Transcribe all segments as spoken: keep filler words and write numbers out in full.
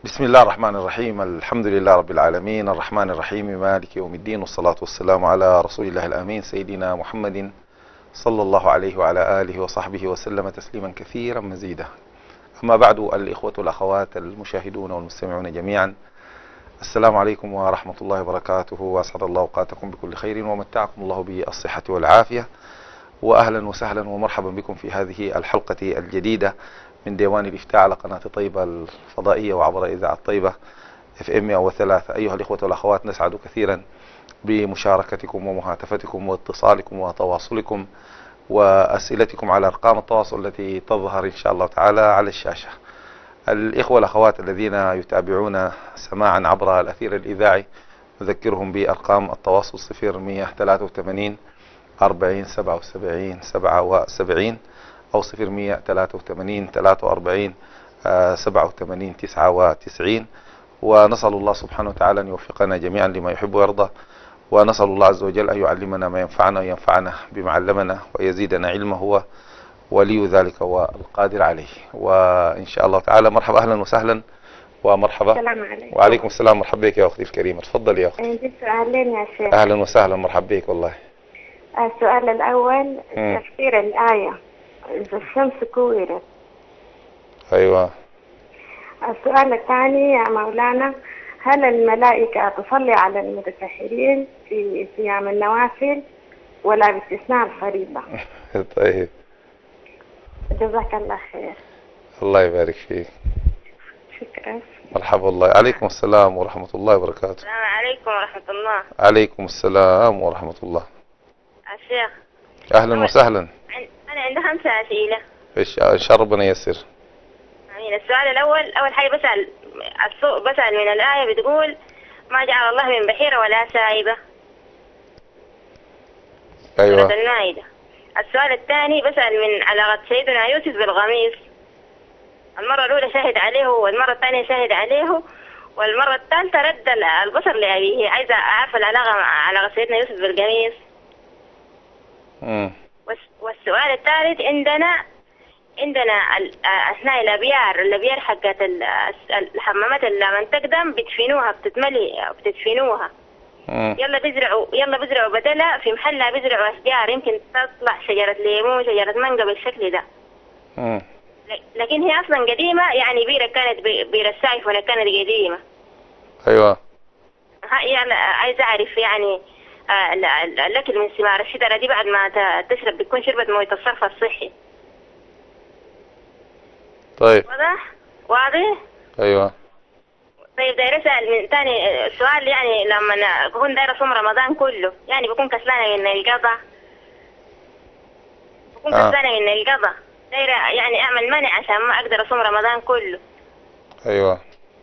بسم الله الرحمن الرحيم. الحمد لله رب العالمين، الرحمن الرحيم، مالك يوم الدين، والصلاة والسلام على رسول الله الأمين سيدنا محمد صلى الله عليه وعلى آله وصحبه وسلم تسليما كثيرا مزيدا. أما بعد، الإخوة والأخوات المشاهدون والمستمعون جميعا، السلام عليكم ورحمة الله وبركاته، وأسعد الله أوقاتكم بكل خير ومتعكم الله بالصحة والعافية، وأهلا وسهلا ومرحبا بكم في هذه الحلقة الجديدة من ديوان الإفتاء على قناة طيبة الفضائية وعبر إذاعة طيبة اف ام مئة وثلاثة. أيها الإخوة والأخوات، نسعد كثيرا بمشاركتكم ومهاتفتكم واتصالكم وتواصلكم وأسئلتكم على أرقام التواصل التي تظهر إن شاء الله تعالى على الشاشة. الإخوة والأخوات الذين يتابعون سماعا عبر الأثير الإذاعي، نذكرهم بأرقام التواصل صفر مئة ثلاثة وثمانين أربعين سبعة وسبعين سبعة وسبعين أو صفر مئة ثلاثة وثمانين ثلاثة وأربعين سبعة وثمانين تسعة وتسعين. ونسأل الله سبحانه وتعالى أن يوفقنا جميعا لما يحب ويرضى، ونسأل الله عز وجل أن يعلمنا ما ينفعنا وينفعنا بما علمنا ويزيدنا علما، هو ولي ذلك والقادر عليه. وإن شاء الله تعالى مرحبا، أهلا وسهلا ومرحبا. السلام عليكم. وعليكم السلام، مرحبا بك يا أختي الكريمة، تفضلي يا أختي. عندي سؤالين يا شيخ. أهلا وسهلا، مرحبا بك والله. السؤال الأول مم. تفسير الآية إذا الشمس كورت. أيوة. السؤال الثاني يا مولانا، هل الملائكة تصلي على المتسحرين في صيام النوافل ولا باستثناء الفريضة؟ طيب، جزاك الله خير. الله يبارك فيك. شكرا. مرحبا والله. عليكم السلام ورحمة الله وبركاته. السلام عليكم ورحمة الله. عليكم السلام ورحمة الله. الشيخ أهلا وسهلا. أنا عندي خمسة أسئلة. إن شاء ربنا ييسر. آمين. السؤال الأول، أول حاجة بسأل السوء بسأل من الآية بتقول ما جعل الله من بحيرة ولا سائبة. أيوة. سورة المائدة. السؤال الثاني بسأل من علاقة سيدنا يوسف بالقميص. المرة الأولى شهد عليه والمرة الثانية شهد عليه والمرة الثالثة رد البصر لأبيه. عايزة أعرف العلاقة مع علاقة سيدنا يوسف بالقميص. مم. والسؤال الثالث، عندنا عندنا أثناء الأبيار الأبيار حقت الحمامات اللي لما تقدم بتدفنوها، بتتملي بتدفنوها. مم. يلا بيزرعوا يلا بيزرعوا بدلها في محلها بيزرعوا أشجار يمكن تطلع شجرة ليمون شجرة مانجا بالشكل ده. مم. لكن هي أصلا قديمة، يعني بيرة كانت بيرة السايف ولا كانت قديمة. أيوة. يعني عايز أعرف يعني الأكل من ثمار الشجرة دي بعد ما تشرب بتكون شربت موية الصرف الصحي. طيب. واضح؟ واضح؟ أيوة. طيب داير أسأل من ثاني السؤال، يعني لما بكون داير أصوم رمضان كله، يعني بكون كسلانة من القضاء بكون آه. كسلانة من القضاء داير يعني أعمل منع عشان ما أقدر أصوم رمضان كله. أيوة.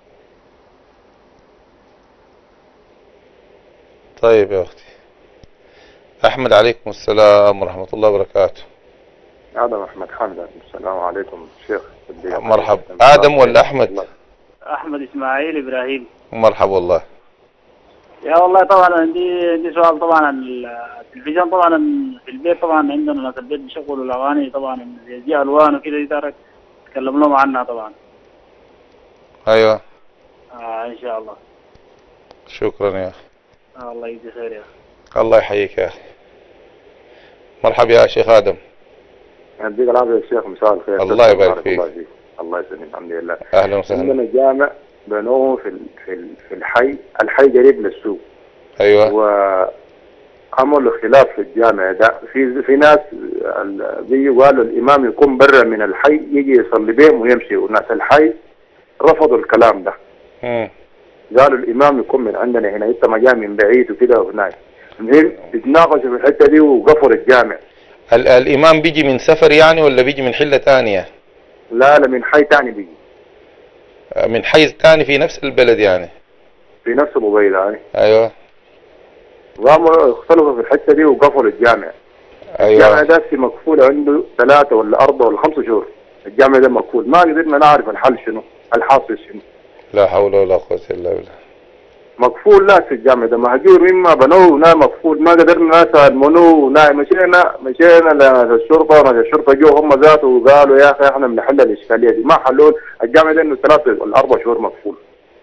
طيب يا أختي أحمد، عليكم السلام ورحمة الله وبركاته. آدم أحمد حمد. السلام عليكم شيخ. مرحب. آدم ولا أحمد؟ أحمد إسماعيل إبراهيم. مرحبا والله. يا والله طبعا عندي عندي سؤال. طبعا التلفزيون طبعا في البيت طبعا عندنا ناس البيت بيشغلوا الأغاني طبعا زي ألوان وكذا، يقدر تتكلم لهم عنها طبعا. أيوة. آه إن شاء الله. شكرا يا أخي. آه الله يجزي خير يا أخي. الله يحييك يا أخي. مرحبا يا شيخ آدم. يديك العافية يا شيخ، مساء الخير. الله يبارك فيك. الله يسلمك. الحمد لله. أهلا وسهلا. عندنا جامع بنوه في في في الحي الحي قريب للسوق. أيوة. وعملوا خلاف في الجامع ده، في في ناس بيجوا قالوا الإمام يكون برا من الحي يجي يصلي بهم ويمشي، وناس الحي رفضوا الكلام ده. مم. قالوا الإمام يكون من عندنا هنا، أنت ما جاي من بعيد وكده وهناك. المهم اتناقشوا في الحتة دي وقفلوا الجامع. ال الإمام بيجي من سفر يعني ولا بيجي من حلة تانية؟ لا لا، من حي تاني بيجي. من حي تاني في نفس البلد يعني؟ في نفس البلد يعني. أيوة. قاموا اختلفوا في الحتة دي وقفلوا الجامع. أيوة. الجامع ده في مقفول عنده ثلاثة ولا أربعة ولا خمسة شهور. الجامع ده مقفول، ما قدرنا نعرف الحل شنو، الحاصل شنو. لا حول ولا قوة إلا بالله. مقفول لا في الجامع ده، مهجور مما بنوه نا مقفول، ما قدرنا نسأل منو نا. مشينا مشينا للشرطة وناس الشرطة جو هم ذاته وقالوا يا أخي احنا بنحل الإشكالية دي، ما حلول الجامع ده إنه ثلاثة ولا أربع شهور مقفول.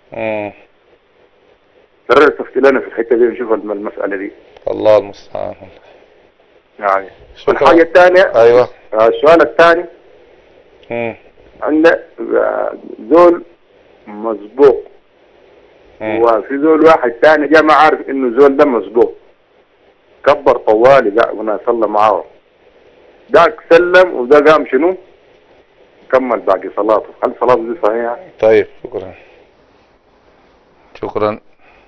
امم قرر تفتي لنا في الحته دي ونشوف الم- المساله دي الله المستعان. يعني. شكرا. الحاجه الثانيه، ايوه. السؤال الثاني، امم عندنا زول مسبوق وفي زول واحد ثاني جاء ما عارف انه زول ده مسبوق، كبر طوالي ذاك وانا صلى معاه، ذاك سلم وده قام شنو؟ كمل باقي صلاته، هل صلاته دي صحيحه؟ طيب شكرا. شكرا.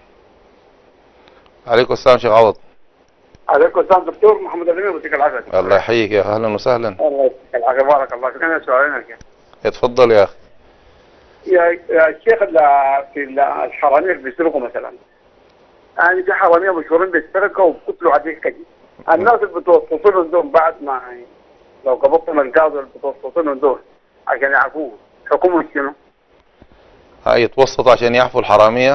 عليكم السلام شيخ عوض. عليكم السلام دكتور محمد الامين، يعطيك العافيه. الله يحييك يا اهلا وسهلا. الله يعطيك العافيه، بارك الله فيك. انا سؤالين يا اتفضل يا اخي. يا يا الشيخ ال- في ال- الحراميه اللي بيسرقوا مثلا، يعني في حراميه مشهورين بيسرقوا وبقتلوا عديد كثير. الناس اللي بتوصلوا لهم دول بعد ما لو قبضتهم القاضي اللي بتوصلوا لهم دول عشان يعفوه، حكمهم شنو؟ هاي يتوسطوا عشان يعفوا الحرامية.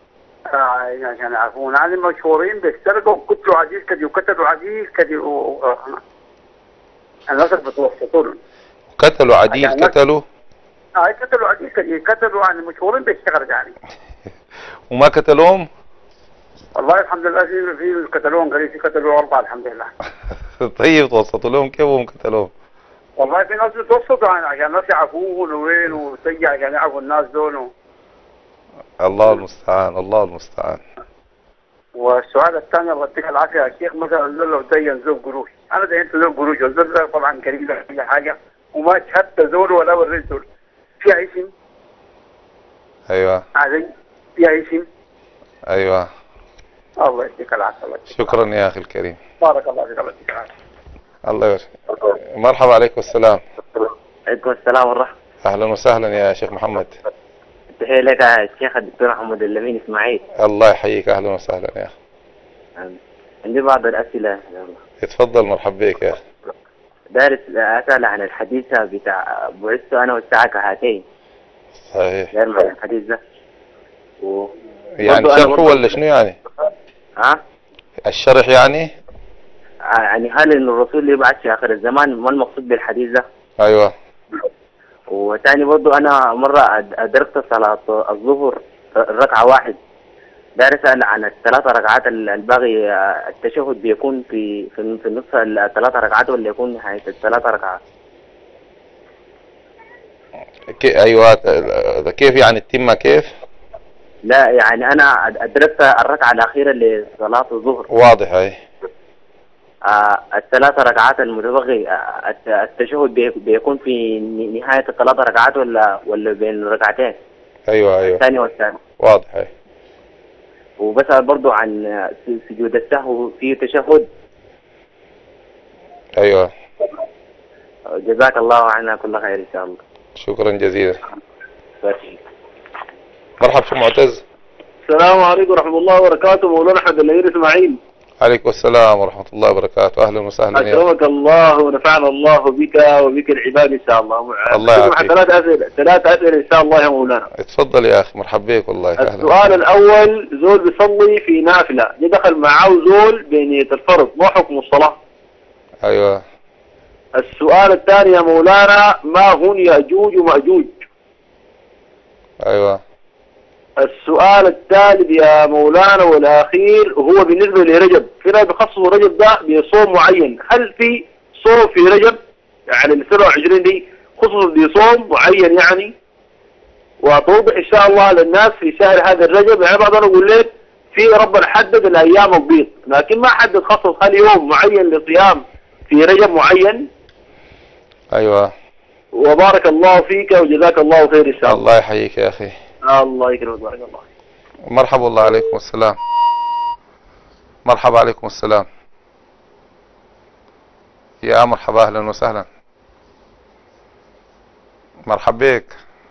آه عشان يعفون، يعني مشهورين بيسرقوا وبقتلوا عديد كثير وقتلوا عديد كثير و... و... الناس اللي بتوصلوا لهم. قتلوا عديل عشان قتلوا اه قتلوا عديد كثير، قتلوا يعني مشهورين بالشغل يعني. وما قتلوهم. والله الحمد لله في في قتلوهم قريب، في قتلوا أربعة الحمد لله. طيب توسطوا لهم كيف وهم قتلوهم؟ والله في ناس بتوسطوا يعني عشان الناس يعرفوه وين وتجي عشان يعرفوا الناس دول و... الله المستعان الله المستعان. والسؤال الثاني الله يعطيك العافية يا شيخ، مثلا زول لو دين زول قروش، أنا دينت زول قروش والزول ده طبعا كريم له كل حاجة وما شهدت زول ولا وريت زول، فيها اسم؟ ايوه عادي فيها اسم؟ ايوه. الله يعطيك العافية. الله يعطيك شكرا يا اخي الكريم. بارك الله فيك. الله يعطيك العافية. الله يبارك. مرحبا. عليكم السلام. عليكم السلام ورحمة. اهلا وسهلا يا شيخ محمد. تحية لك يا الشيخ الدكتور محمد الأمين إسماعيل. الله يحييك اهلا وسهلا يا اخي. عندي بعض الأسئلة. اتفضل مرحبا بك يا اخي. دارس أسأل عن الحديث بتاع بعثت أنا والساعة كهاتين. صحيح. دارس عن الحديث ده. و... يعني شرح ولا شنو يعني؟ ها؟ الشرح يعني؟ يعني هل إن الرسول يبعث في آخر الزمان، ما المقصود بالحديث ده؟ ايوه. وتاني برضو أنا مرة أدركت صلاة الظهر ركعة واحد، داير أسأل عن الثلاث ركعات الباقي، التشهد بيكون في في في نصف الثلاث ركعات ولا يكون نهاية الثلاث ركعات؟ كي ايوه كيف يعني التمة كيف؟ لا يعني أنا أدركت الركعة الأخيرة لصلاة الظهر. واضح اي. آه الثلاث ركعات المتبقي، آه التشهد بيكون في نهاية الثلاث ركعات ولا ولا بين ركعتين؟ ايوه ايوه. الثاني والثاني. واضح اي. وبسأل برضو عن سجود السهو في تشهد. ايوه. جزاك الله عنا كل خير ان شاء الله. شكرا جزيلا. بس. مرحبا شيخ معتز. السلام عليكم ورحمة الله وبركاته، مولانا أحمد الأمير إسماعيل. عليكم السلام ورحمة الله وبركاته، أهلا وسهلا. أكرمك الله ونفعنا الله بك وبك العباد إن شاء الله. الله يعافيك. ثلاث أسئلة ثلاث أسئلة إن شاء الله يا مولانا. اتفضل يا أخي مرحبا بك والله. السؤال الأول، زول بيصلي في نافلة يدخل معاه زول بنية الفرض، ما حكم الصلاة؟ أيوه. السؤال الثاني يا مولانا، ما هم يأجوج ومأجوج؟ أيوه. السؤال الثالث يا مولانا والأخير هو بالنسبة لرجب، في ناس بيخصصوا رجب ده بصوم معين، هل في صوم في رجب يعني ال سبعة وعشرين دي خصوصا بصوم معين يعني؟ وتوضح إن شاء الله للناس في شهر هذا الرجب، يعني بعض أنا أقول لك في ربنا حدد الأيام البيض لكن ما حدد خصص هل يوم معين لصيام في رجب معين. أيوه. وبارك الله فيك وجزاك الله خير إن شاء الله. الله يحييك يا أخي. الله يكرمك بارك الله. مرحبا والله. عليكم السلام. مرحبا. عليكم السلام. يا مرحبا أهلا وسهلا. مرحبا بك.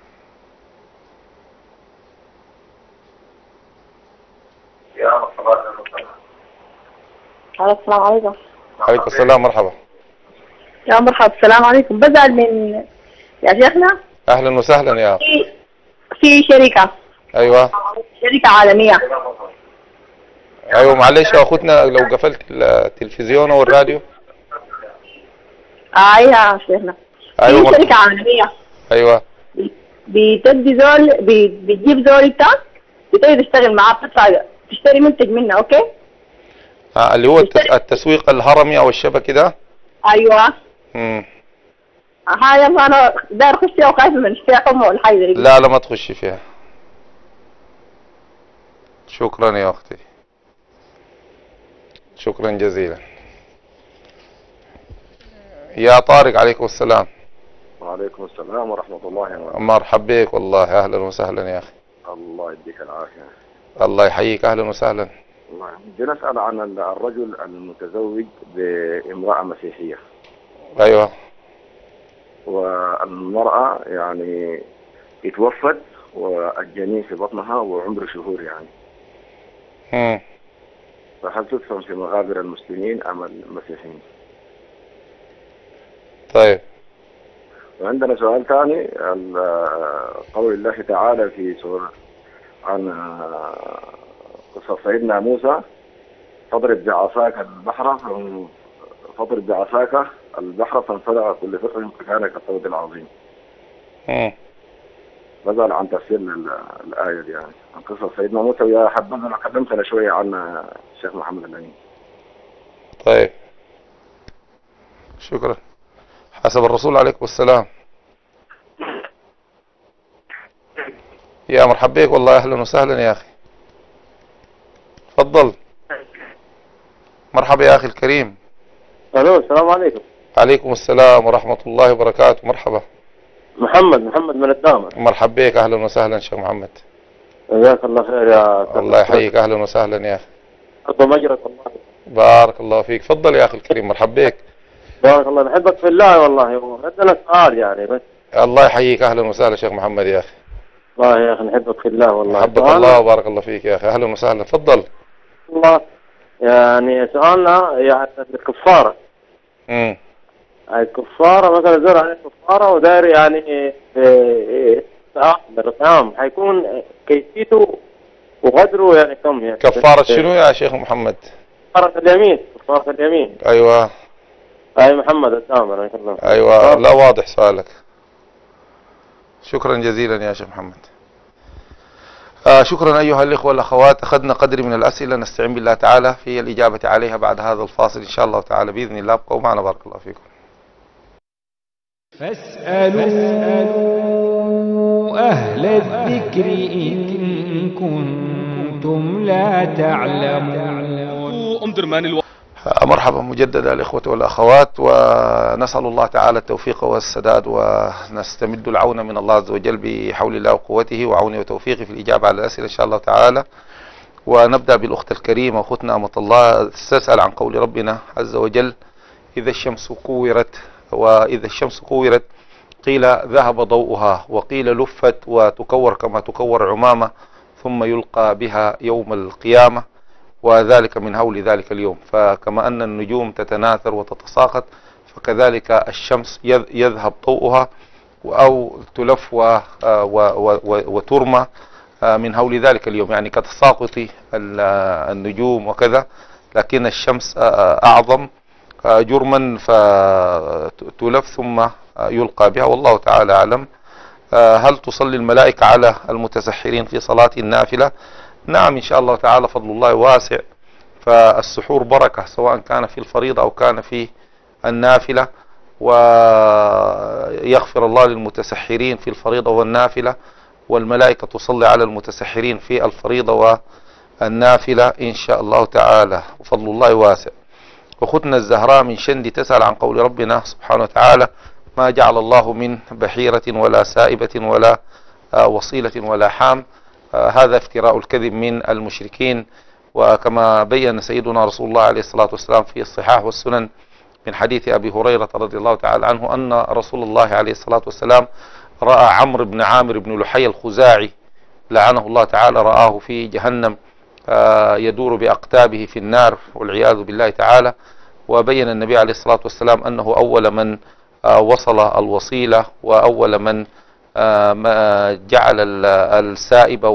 يا مرحبا أهلا وسهلا. السلام عليكم. عليكم السلام. مرحبا. يا مرحبا. السلام عليكم. بزعل من يا شيخنا. أهلا وسهلا يا في في شركة. أيوة. شركة عالمية. أيوة معلش يا أخوتنا لو قفلت التلفزيون أو الراديو. أيوة يا شيخنا. أيوة في شركة عالمية. أيوة. بتدي زول بي- بتجيب زول بتاعك بتقدر تشتغل معاه، بتدفع تشتري منتج منه. اوكي. آه اللي هو التس... التسويق الهرمي او الشبكي ده. ايوه. امم هاي انا داير اخش فيها وخايف من فيها حمى ولا حاجه زي كده. لا لا ما تخشي فيها. شكرا يا اختي، شكرا جزيلا. يا طارق عليكم السلام. وعليكم السلام ورحمة الله وبركاته. مرحبا بك والله، اهلا وسهلا يا اخي. الله يديك العافية. الله يحييك، اهلا وسهلا. الله بدي نسأل عن الرجل المتزوج بامرأة مسيحية. ايوه. والمرأة يعني اتوفت والجنين في بطنها وعمره شهور يعني. امم فهل تدفن في مغابر المسلمين ام المسيحيين؟ طيب. وعندنا سؤال ثاني، قول الله تعالى في سورة عن قصة سيدنا موسى، فاضرب بعصاك البحر فاضرب بعصاك البحر فانفلق كل فرق مكانك الطود العظيم. امم بسأل عن تفسير الآية دي يعني عن قصة سيدنا موسى، ويا حبذا أنا قدمت شوية عن الشيخ محمد الأمين. طيب شكرا. حسب الرسول عليكم السلام. يا مرحبا بك والله، اهلا وسهلا يا اخي. تفضل. مرحبا يا اخي الكريم. الو السلام عليكم. عليكم السلام ورحمة الله وبركاته. مرحبا. محمد محمد من الدامر. مرحبا بك، اهلا وسهلا شيخ محمد. جزاك الله خير يا أستاذ. الله يحييك، اهلا وسهلا يا اخي. حب مجرك والله. بارك الله فيك. تفضل يا اخي الكريم. مرحبا بك. بارك الله، نحبك في الله والله. عندنا سؤال يعني بس. الله يحييك، اهلا وسهلا شيخ محمد يا اخي. والله يا اخي نحبك في الله والله. محبك الله وبارك الله فيك يا اخي، اهلا وسهلا. تفضل. الله يعني سؤالنا يعني الكفارة. امم الكفارة مثلا زرع عليه كفارة وداير يعني الإطعام حيكون كيفيته وقدره يعني كم يعني؟ كفارة شنو يا شيخ محمد؟ كفارة اليمين. كفارة اليمين. ايوه. اي محمد الدامر ان شاء الله. ايوه. لا واضح سؤالك. شكرا جزيلا يا شيخ محمد. آه شكرا أيها الإخوة والأخوات. أخذنا قدر من الأسئلة، نستعين بالله تعالى في الإجابة عليها بعد هذا الفاصل إن شاء الله تعالى بإذن الله. ابقوا معنا، بارك الله فيكم. فاسألوا أهل الذكر إن كنتم لا تعلمون. مرحبا مجددا الإخوة والأخوات، ونسأل الله تعالى التوفيق والسداد، ونستمد العون من الله عز وجل بحول الله وقوته وعونه وتوفيقه في الإجابة على الأسئلة إن شاء الله تعالى. ونبدأ بالأخت الكريمة أختنا أمة الله تسأل عن قول ربنا عز وجل: إذا الشمس كورت. وإذا الشمس كورت قيل ذهب ضوءها، وقيل لفت وتكور كما تكور عمامة ثم يلقى بها يوم القيامة، وذلك من هول ذلك اليوم. فكما أن النجوم تتناثر وتتساقط، فكذلك الشمس يذهب ضوءها أو تلف وترمى من هول ذلك اليوم، يعني كتساقط النجوم وكذا، لكن الشمس أعظم جرما فتلف ثم يلقى بها، والله تعالى أعلم. هل تصلي الملائكة على المتسحرين في صلاة النافلة؟ نعم إن شاء الله تعالى، فضل الله واسع. فالسحور بركة سواء كان في الفريضة أو كان في النافلة، ويغفر الله للمتسحرين في الفريضة والنافلة، والملائكة تصلي على المتسحرين في الفريضة والنافلة إن شاء الله تعالى، وفضل الله واسع. وختنا الزهراء من شندي تسأل عن قول ربنا سبحانه وتعالى: ما جعل الله من بحيرة ولا سائبة ولا وصيلة ولا حام. هذا افتراء الكذب من المشركين. وكما بين سيدنا رسول الله عليه الصلاة والسلام في الصحاح والسنن من حديث أبي هريرة رضي الله تعالى عنه أن رسول الله عليه الصلاة والسلام رأى عمرو بن عامر بن لحي الخزاعي لعنه الله تعالى، رآه في جهنم يدور بأقتابه في النار والعياذ بالله تعالى. وبين النبي عليه الصلاة والسلام أنه أول من وصل الوصيلة، وأول من جعل السائبة،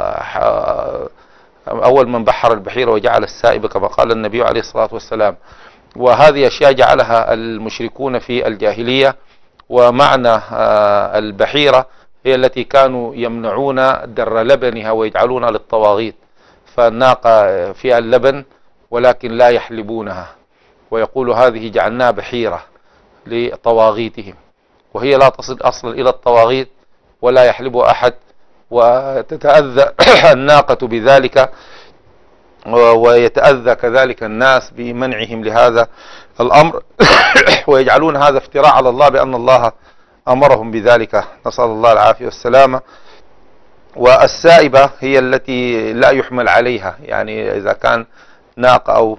وأول من بحر البحيرة وجعل السائبة كما قال النبي عليه الصلاة والسلام. وهذه أشياء جعلها المشركون في الجاهلية. ومعنى البحيرة هي التي كانوا يمنعون در لبنها ويجعلونها للطواغيت، فالناقة فيها اللبن ولكن لا يحلبونها، ويقول هذه جعلناها بحيرة لطواغيتهم، وهي لا تصل أصلا إلى الطواغيت ولا يحلبها أحد، وتتأذى الناقة بذلك ويتأذى كذلك الناس بمنعهم لهذا الأمر ويجعلون هذا افتراء على الله بأن الله أمرهم بذلك، نسأل الله العافية والسلامة. والسائبة هي التي لا يحمل عليها، يعني إذا كان ناقة أو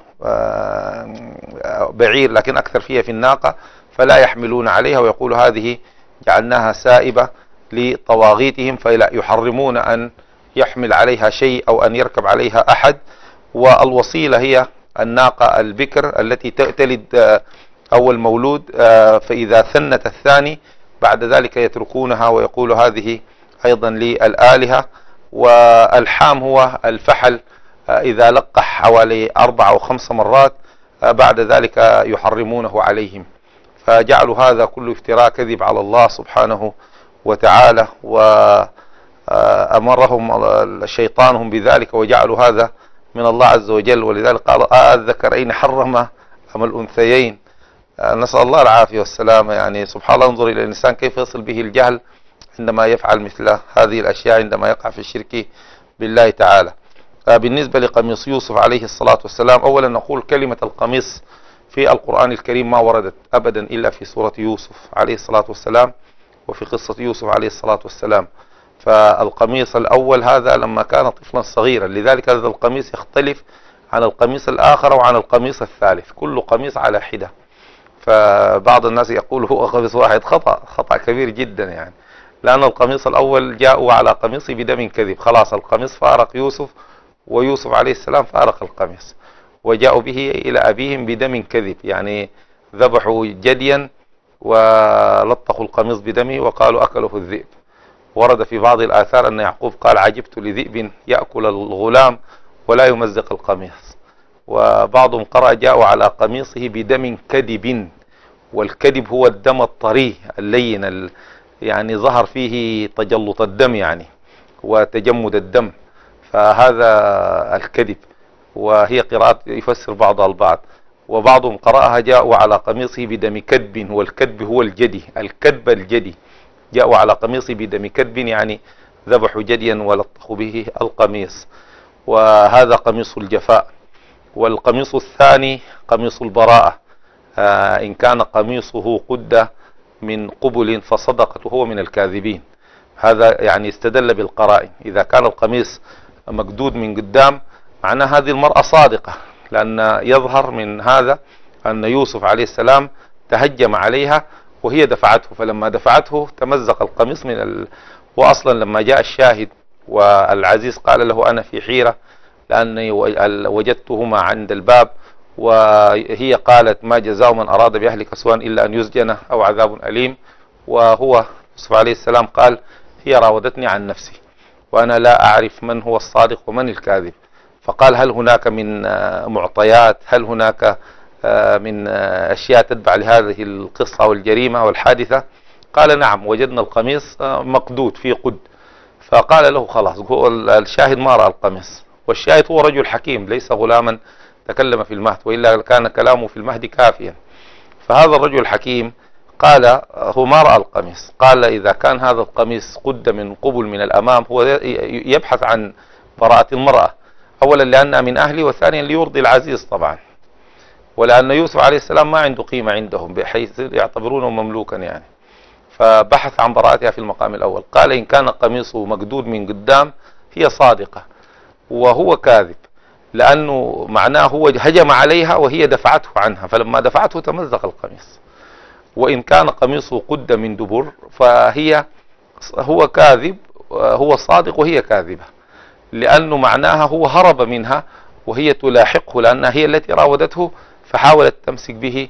بعير لكن أكثر فيها في الناقة فلا يحملون عليها، ويقول هذه جعلناها سائبة لطواغيتهم، فلا يحرمون أن يحمل عليها شيء أو أن يركب عليها أحد. والوصيلة هي الناقة البكر التي تلد أول مولود، فإذا ثنت الثاني بعد ذلك يتركونها، ويقول هذه أيضا للآلهة. والحام هو الفحل إذا لقح حوالي أربع أو خمس مرات بعد ذلك يحرمونه عليهم، فجعلوا هذا كله افتراء كذب على الله سبحانه وتعالى، وأمرهم شيطانهم بذلك وجعلوا هذا من الله عز وجل. ولذلك قال آه الذكر أين حرم أم الأنثيين، نسأل الله العافية والسلامة. يعني سبحان الله، انظر إلى الإنسان كيف يصل به الجهل عندما يفعل مثل هذه الأشياء عندما يقع في الشرك بالله تعالى. بالنسبة لقميص يوسف عليه الصلاة والسلام، أولا نقول كلمة القميص في القرآن الكريم ما وردت أبدا إلا في سورة يوسف عليه الصلاة والسلام وفي قصة يوسف عليه الصلاة والسلام. فالقميص الأول هذا لما كان طفلا صغيرا، لذلك هذا القميص يختلف عن القميص الآخر وعن القميص الثالث، كل قميص على حدة. فبعض الناس يقول هو قميص واحد، خطأ خطأ كبير جدا، يعني لأن القميص الأول جاءوا على قميصه بدم كذب، خلاص القميص فارق يوسف ويوسف عليه السلام فارق القميص، وجاءوا به إلى أبيهم بدم كذب، يعني ذبحوا جديا ولطخوا القميص بدمه وقالوا أكله الذئب. ورد في بعض الآثار أن يعقوب قال عجبت لذئب يأكل الغلام ولا يمزق القميص. وبعضهم قرأ جاءوا على قميصه بدم كذب، والكذب هو الدم الطري اللين، يعني ظهر فيه تجلط الدم يعني وتجمد الدم، فهذا الكذب. وهي قراءات يفسر بعضها البعض. وبعضهم قرأها جاءوا على قميصه بدم كذب، والكذب هو الجدي، الكذب الجدي، جاءوا على قميصه بدم كذب يعني ذبحوا جديا ولطخوا به القميص، وهذا قميص الجفاء. والقميص الثاني قميص البراءة، آه إن كان قميصه قد من قبل فصدقت وهو من الكاذبين، هذا يعني استدل بالقرائن. إذا كان القميص مقدود من قدام معناه هذه المرأة صادقة، لأن يظهر من هذا أن يوسف عليه السلام تهجم عليها وهي دفعته، فلما دفعته تمزق القميص من ال... وأصلا لما جاء الشاهد والعزيز قال له أنا في حيرة لأني وجدتهما عند الباب، وهي قالت ما جزاء من أراد بأهلك سوءا إلا أن يسجن أو عذاب أليم، وهو يوسف عليه السلام قال هي راودتني عن نفسي وأنا لا أعرف من هو الصادق ومن الكاذب. فقال هل هناك من معطيات، هل هناك من أشياء تتبع لهذه القصة والجريمة والحادثة؟ قال نعم وجدنا القميص مقدود في قد. فقال له خلاص، الشاهد ما رأى القميص، والشاهد هو رجل حكيم ليس غلاما تكلم في المهد، وإلا كان كلامه في المهد كافيا. فهذا الرجل الحكيم قال هو ما رأى القميص، قال إذا كان هذا القميص قد من قبل من الأمام هو يبحث عن براءة المرأة، أولا لأنها من أهلي، وثانيا ليرضي العزيز طبعا، ولأن يوسف عليه السلام ما عنده قيمة عندهم بحيث يعتبرونه مملوكا يعني، فبحث عن براءتها في المقام الأول. قال إن كان قميصه مقدود من قدام هي صادقة وهو كاذب، لأنه معناه هو هجم عليها وهي دفعته عنها، فلما دفعته تمزق القميص. وإن كان قميصه قد من دبر فهي هو كاذب، هو صادق وهي كاذبة، لأنه معناها هو هرب منها وهي تلاحقه، لأنها هي التي راودته فحاولت تمسك به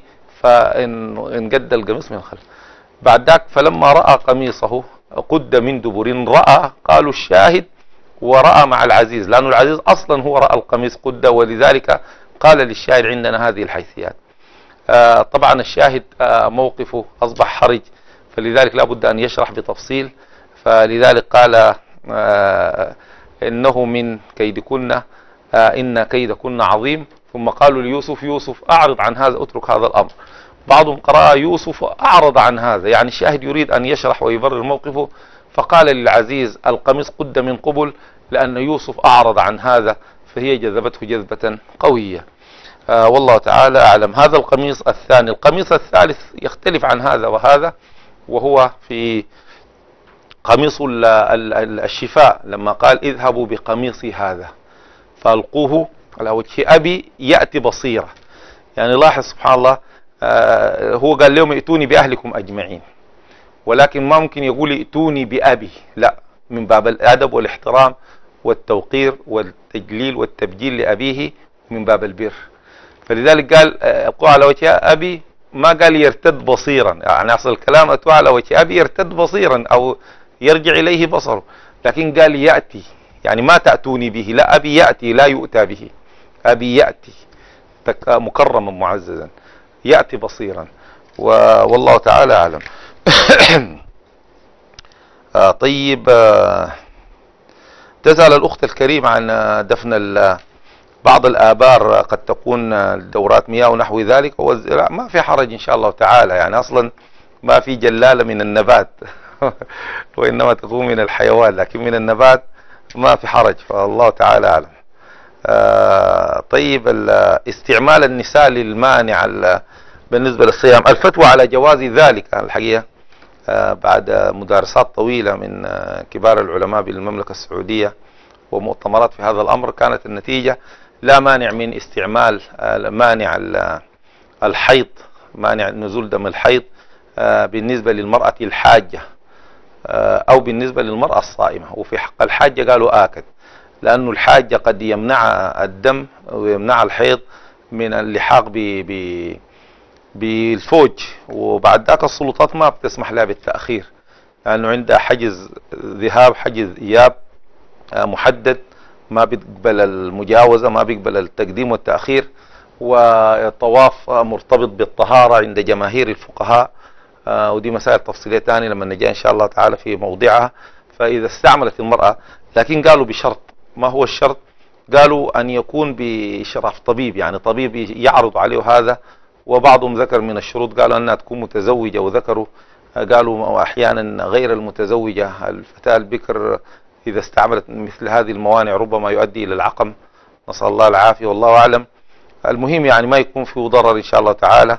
فانقد القميص من الخلف. بعد ذلك فلما رأى قميصه قد من دبر، رأى قالوا الشاهد ورأى مع العزيز، لأن العزيز أصلا هو رأى القميص قد، ولذلك قال للشاهد عندنا هذه الحيثيات. آه طبعا الشاهد آه موقفه أصبح حرج، فلذلك لا بد أن يشرح بتفصيل. فلذلك قال آه إنه من كيدكن آه إن كيدكن عظيم. ثم قالوا ليوسف يوسف أعرض عن هذا، اترك هذا الأمر. بعضهم قرأ يوسف أعرض عن هذا، يعني الشاهد يريد أن يشرح ويبرر موقفه، فقال للعزيز القميص قد من قبل، لأن يوسف أعرض عن هذا فهي جذبته جذبة قوية. آه والله تعالى أعلم. هذا القميص الثاني. القميص الثالث يختلف عن هذا وهذا، وهو في قميص الشفاء لما قال اذهبوا بقميصي هذا فألقوه على وجه أبي يأتي بصيرة. يعني لاحظ سبحان الله، آه هو قال لهم ائتوني بأهلكم أجمعين، ولكن ما ممكن يقول ائتوني بأبي، لا، من باب الأدب والاحترام والتوقير والتجليل والتبجيل لأبيه من باب البر. فلذلك قال ألقوه على وجه أبي، ما قال يرتد بصيرا، يعني أصل الكلام أتوه على وجه أبي يرتد بصيرا أو يرجع إليه بصره، لكن قال يأتي، يعني ما تأتوني به، لا، أبي يأتي لا يؤتى به، أبي يأتي مكرما معززا يأتي بصيرا، والله تعالى أعلم. آه طيب، آه تسأل الأخت الكريمة عن دفن بعض الآبار، قد تكون دورات مياه ونحو ذلك. ما في حرج إن شاء الله تعالى، يعني أصلا ما في جلالة من النبات وإنما تكون من الحيوان، لكن من النبات ما في حرج، فالله تعالى أعلم. آه طيب، استعمال النساء للمانع بالنسبة للصيام، الفتوى على جواز ذلك الحقيقة آه بعد مدارسات طويلة من آه كبار العلماء بالمملكة السعودية ومؤتمرات في هذا الأمر، كانت النتيجة لا مانع من استعمال آه مانع الحيض، مانع نزول دم الحيض آه بالنسبة للمرأة الحاجة آه أو بالنسبة للمرأة الصائمة. وفي حق الحاجة قالوا آكد، لأن الحاجة قد يمنع الدم ويمنع الحيض من اللحاق ب بالفوج، وبعد ذاك السلطات ما بتسمح لها بالتأخير، لأنه يعني عندها حجز ذهاب حجز إياب محدد، ما بيقبل المجاوزة، ما بيقبل التقديم والتأخير. والطواف مرتبط بالطهارة عند جماهير الفقهاء، ودي مسائل تفصيلية ثانية لما نجي إن شاء الله تعالى في موضعها. فإذا استعملت المرأة، لكن قالوا بشرط. ما هو الشرط؟ قالوا أن يكون بإشراف طبيب، يعني طبيب يعرض عليه هذا. وبعضهم ذكر من الشروط قالوا أنها تكون متزوجة، وذكروا قالوا أحيانا غير المتزوجة الفتاة البكر إذا استعملت مثل هذه الموانع ربما يؤدي إلى العقم، نسأل الله العافية والله أعلم. المهم يعني ما يكون فيه ضرر إن شاء الله تعالى،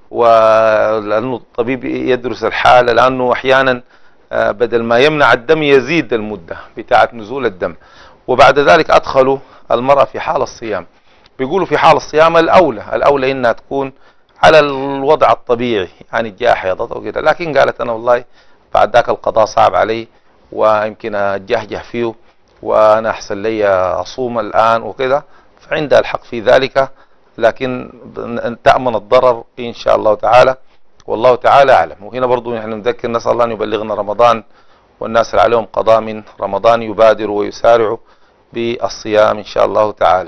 ولأنه الطبيب يدرس الحالة، لأنه أحيانا بدل ما يمنع الدم يزيد المدة بتاعة نزول الدم. وبعد ذلك أدخلوا المرأة في حال الصيام، بيقولوا في حال الصيام الأولى الأولى إنها تكون على الوضع الطبيعي، يعني جاء حيضتها وكذا. لكن قالت أنا والله بعد ذاك القضاء صعب علي ويمكن أجهجه فيه، وأنا أحسن لي أصوم الآن وكذا، فعندها الحق في ذلك، لكن تأمن الضرر إن شاء الله تعالى، والله تعالى أعلم. وهنا برضو نحن نذكر، نسأل الله أن يبلغنا رمضان والناس اللي عليهم قضاء من رمضان يبادروا ويسارعوا بالصيام إن شاء الله تعالى.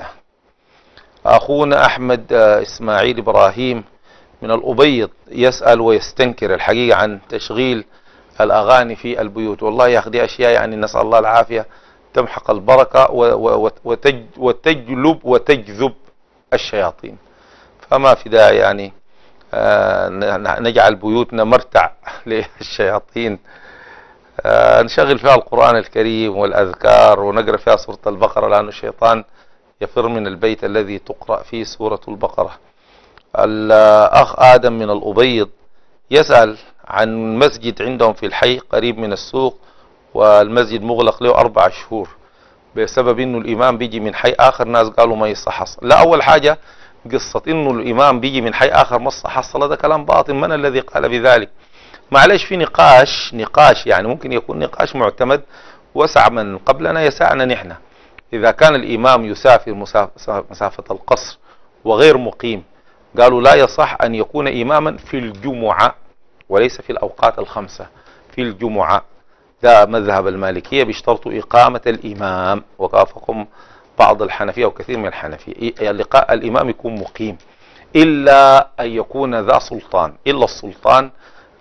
أخونا أحمد إسماعيل إبراهيم من الأبيض يسأل ويستنكر الحقيقة عن تشغيل الأغاني في البيوت. والله يا أخي دي أشياء يعني نسأل الله العافية تمحق البركة وتجلب وتجذب الشياطين، فما في داعي يعني نجعل بيوتنا مرتع للشياطين. نشغل فيها القرآن الكريم والأذكار ونقرأ فيها سورة البقرة، لأن الشيطان يفر من البيت الذي تقرأ فيه سورة البقرة. الأخ آدم من الأبيض يسأل عن مسجد عندهم في الحي قريب من السوق، والمسجد مغلق له أربع شهور بسبب إنه الإمام بيجي من حي آخر. ناس قالوا ما يصح. لا، أول حاجة قصة إنه الإمام بيجي من حي آخر ما صح الصلاة، ده كلام باطل. من الذي قال بذلك؟ معلش في نقاش نقاش يعني ممكن يكون نقاش معتمد وسع من قبلنا يسعنا نحن. إذا كان الإمام يسافر مسافة القصر وغير مقيم، قالوا لا يصح أن يكون إماما في الجمعة وليس في الأوقات الخمسة، في الجمعة. ده مذهب المالكية بيشترطوا إقامة الإمام، وكافقهم بعض الحنفية وكثير من الحنفية الإمام يكون مقيم، إلا أن يكون ذا سلطان. إلا السلطان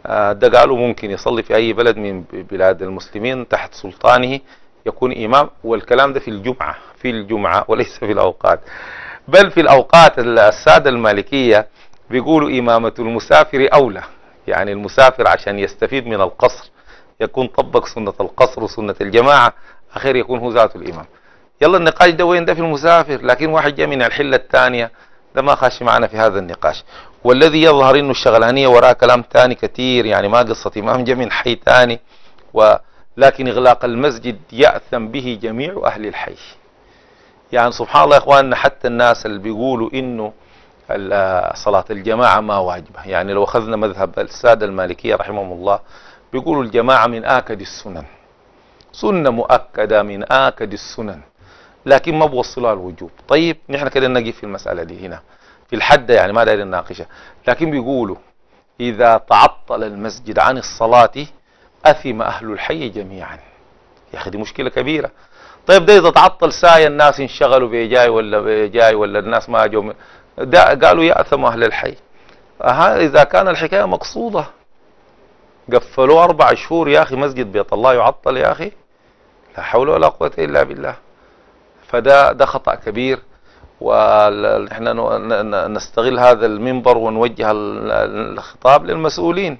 ده قالوا ممكن يصلي في أي بلد من بلاد المسلمين تحت سلطانه يكون إمام، والكلام ده في الجمعة، في الجمعة وليس في الأوقات. بل في الأوقات السادة المالكية بيقولوا إمامة المسافر أولى، يعني المسافر عشان يستفيد من القصر يكون طبق سنة القصر وسنة الجماعة، أخير يكون هو ذاته الإمام. يلا النقاش ده وين؟ ده في المسافر، لكن واحد جاء من الحلة الثانية ده ما خاش معنا في هذا النقاش. والذي يظهر إنه الشغلانية وراء كلام ثاني كثير، يعني ما قصة إمام جاء من حي ثاني، ولكن إغلاق المسجد يأثم به جميع أهل الحي. يعني سبحان الله يا إخواننا، حتى الناس اللي بيقولوا إنه صلاة الجماعة ما واجبة، يعني لو أخذنا مذهب السادة المالكية رحمهم الله بيقولوا الجماعة من آكد السنن، سنة مؤكدة من آكد السنن، لكن ما بوصلها الوجوب. طيب نحن كده نجي في المسألة دي هنا في الحد، يعني ما داير نناقشها، لكن بيقولوا إذا تعطل المسجد عن الصلاة أثم أهل الحي جميعا. يا أخي دي مشكلة كبيرة. طيب ده إذا تعطل ساعة الناس انشغلوا بيجاي ولا بيجاي ولا الناس ما جوا، ده قالوا يأثم أهل الحي. أها إذا كان الحكاية مقصودة، قفلوا أربع شهور يا أخي مسجد بيت الله يعطل يا أخي، لا حول ولا قوة إلا بالله. فده ده خطأ كبير، ونحن نستغل هذا المنبر ونوجه الخطاب للمسؤولين،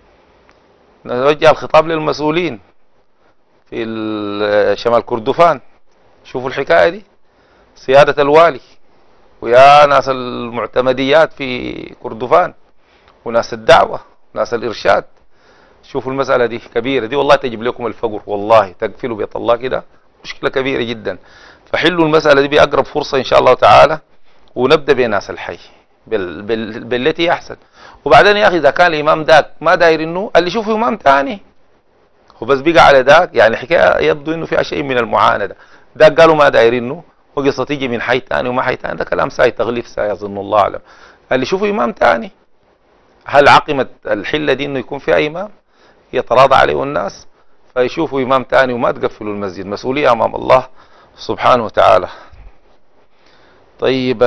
نوجه الخطاب للمسؤولين في شمال كردفان. شوفوا الحكاية دي، سيادة الوالي ويا ناس المعتمديات في كردفان وناس الدعوة وناس الإرشاد، شوفوا المسألة دي كبيرة، دي والله تجيب لكم الفقر، والله تقفلوا بيت الله كده مشكلة كبيرة جدا. فحلوا المسألة دي بأقرب فرصة إن شاء الله تعالى، ونبدأ بناس الحي بال... بال... بالتي أحسن. وبعدين يا أخي إذا كان الإمام داك ما داير إنه اللي يشوفه إمام تاني وبس بقى على داك، يعني الحكاية يبدو إنه فيها شيء من المعاندة. داك قالوا ما داير إنه وقصة تيجي من حي تاني وما حي تاني، ده كلام ساي تغليف ساي يظن الله أعلم. اللي يشوفه إمام تاني، هل عقمت الحلة دي إنه يكون فيها إمام يتراضى عليه الناس فيشوفوا إمام تاني وما تقفلوا المسجد؟ مسؤولية أمام الله سبحانه وتعالى. طيب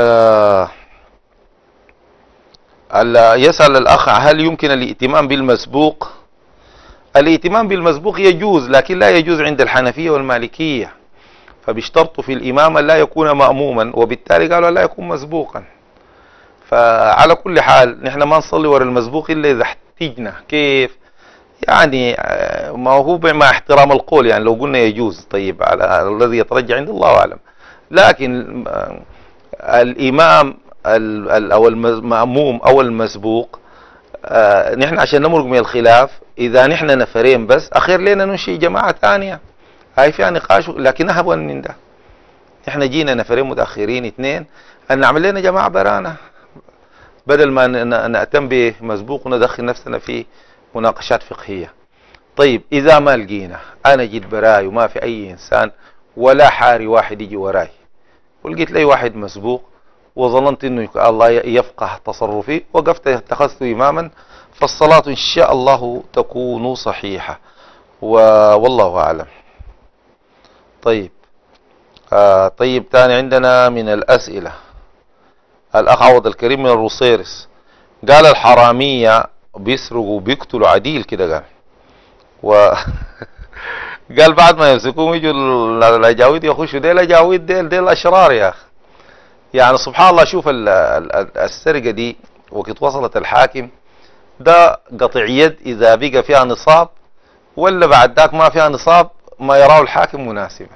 يسأل الأخ هل يمكن الائتمام بالمسبوق؟ الائتمام بالمسبوق يجوز، لكن لا يجوز عند الحنفية والمالكية، فبيشترطوا في الإمام لا يكون مأموما، وبالتالي قالوا لا يكون مسبوقا. فعلى كل حال نحن ما نصلي ورا المسبوق إلا إذا احتجنا. كيف؟ يعني ما هو مع احترام القول، يعني لو قلنا يجوز طيب على الذي يترجع عند الله أعلم، لكن الإمام أو المأموم أو المسبوق نحن عشان نمرق من الخلاف، إذا نحن نفرين بس أخير لنا ننشئ جماعة ثانية، هاي فيها نقاش، لكن أهون من ده. نحن جينا نفرين متأخرين اثنين أن نعمل لنا جماعة برانا، بدل ما نأتم بمسبوق وندخل نفسنا في مناقشات فقهية. طيب إذا ما لقينا، أنا جيت براي وما في أي إنسان ولا حاري واحد يجي وراي، ولقيت لي واحد مسبوق وظننت إنه الله يفقه تصرفي، وقفت اتخذت إماما، فالصلاة إن شاء الله تكون صحيحة، والله أعلم. طيب آه طيب تاني عندنا من الأسئلة الأخ عوض الكريم من الروسيرس، قال الحرامية بيسرقوا وبيقتلوا عديل كده، قال و قال بعد ما يمسكوهم يجوا الاجاويد يخشوا ديل اجاويد ديل ديل اشرار يا اخي. يعني سبحان الله، شوف السرقه دي وقت وصلت الحاكم، ده قطع يد اذا بقى فيها نصاب، ولا بعد ذاك ما فيها نصاب ما يراه الحاكم مناسبا.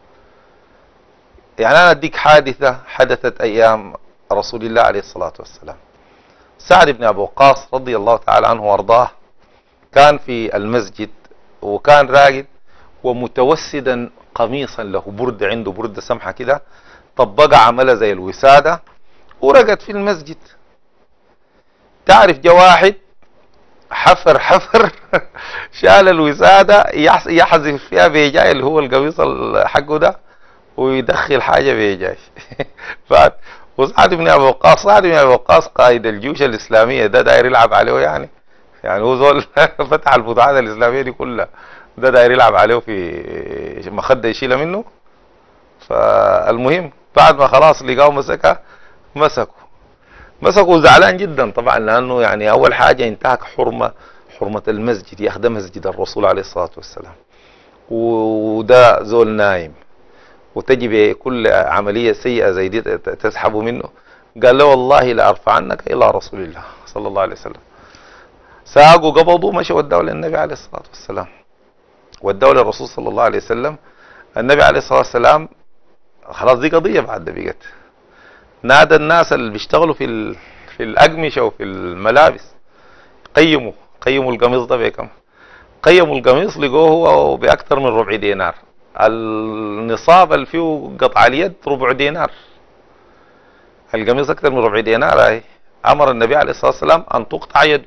يعني انا اديك حادثه حدثت ايام رسول الله عليه الصلاه والسلام. سعد بن ابي وقاص رضي الله تعالى عنه وارضاه كان في المسجد وكان راقد ومتوسدا قميصا له، برد عنده برده سمحه كده، طبقها عملها زي الوساده ورقد في المسجد. تعرف جا واحد حفر حفر شال الوساده يحذف فيها بيجاي اللي هو القميص حقه ده ويدخل حاجه بيجاي. بعد وسعد بن ابي وقاص، سعد بن ابي وقاص قائد الجيوش الاسلاميه، ده داير يلعب عليه، يعني يعني هو زول فتح الفتوحات الاسلاميه دي كلها، ده داير يلعب عليه في مخده يشيلها منه. فالمهم بعد ما خلاص لقاه مسكها، مسكوا مسكوا زعلان جدا طبعا، لانه يعني اول حاجه انتهك حرمه حرمة المسجد، يا أخي ده مسجد الرسول عليه الصلاة والسلام، وده زول نايم وتجي بكل عملية سيئة زي دي تسحب منه. قال له والله لأرفعنك إلى رسول الله صلى الله عليه وسلم. ساقوا قبضوا مشوا ودوا للنبي عليه الصلاة والسلام، ودوا للرسول صلى الله عليه وسلم. النبي عليه الصلاة والسلام خلاص دي قضية بعد ده بقت، نادى الناس اللي بيشتغلوا في في الأقمشة وفي الملابس قيموا قيموا القميص ده بكم؟ قيموا القميص لقوه هو بأكثر من ربع دينار. النصاب اللي فيه قطع اليد ربع دينار، القميص أكثر من ربع دينار. هاي أمر النبي عليه الصلاة والسلام أن تقطع يده.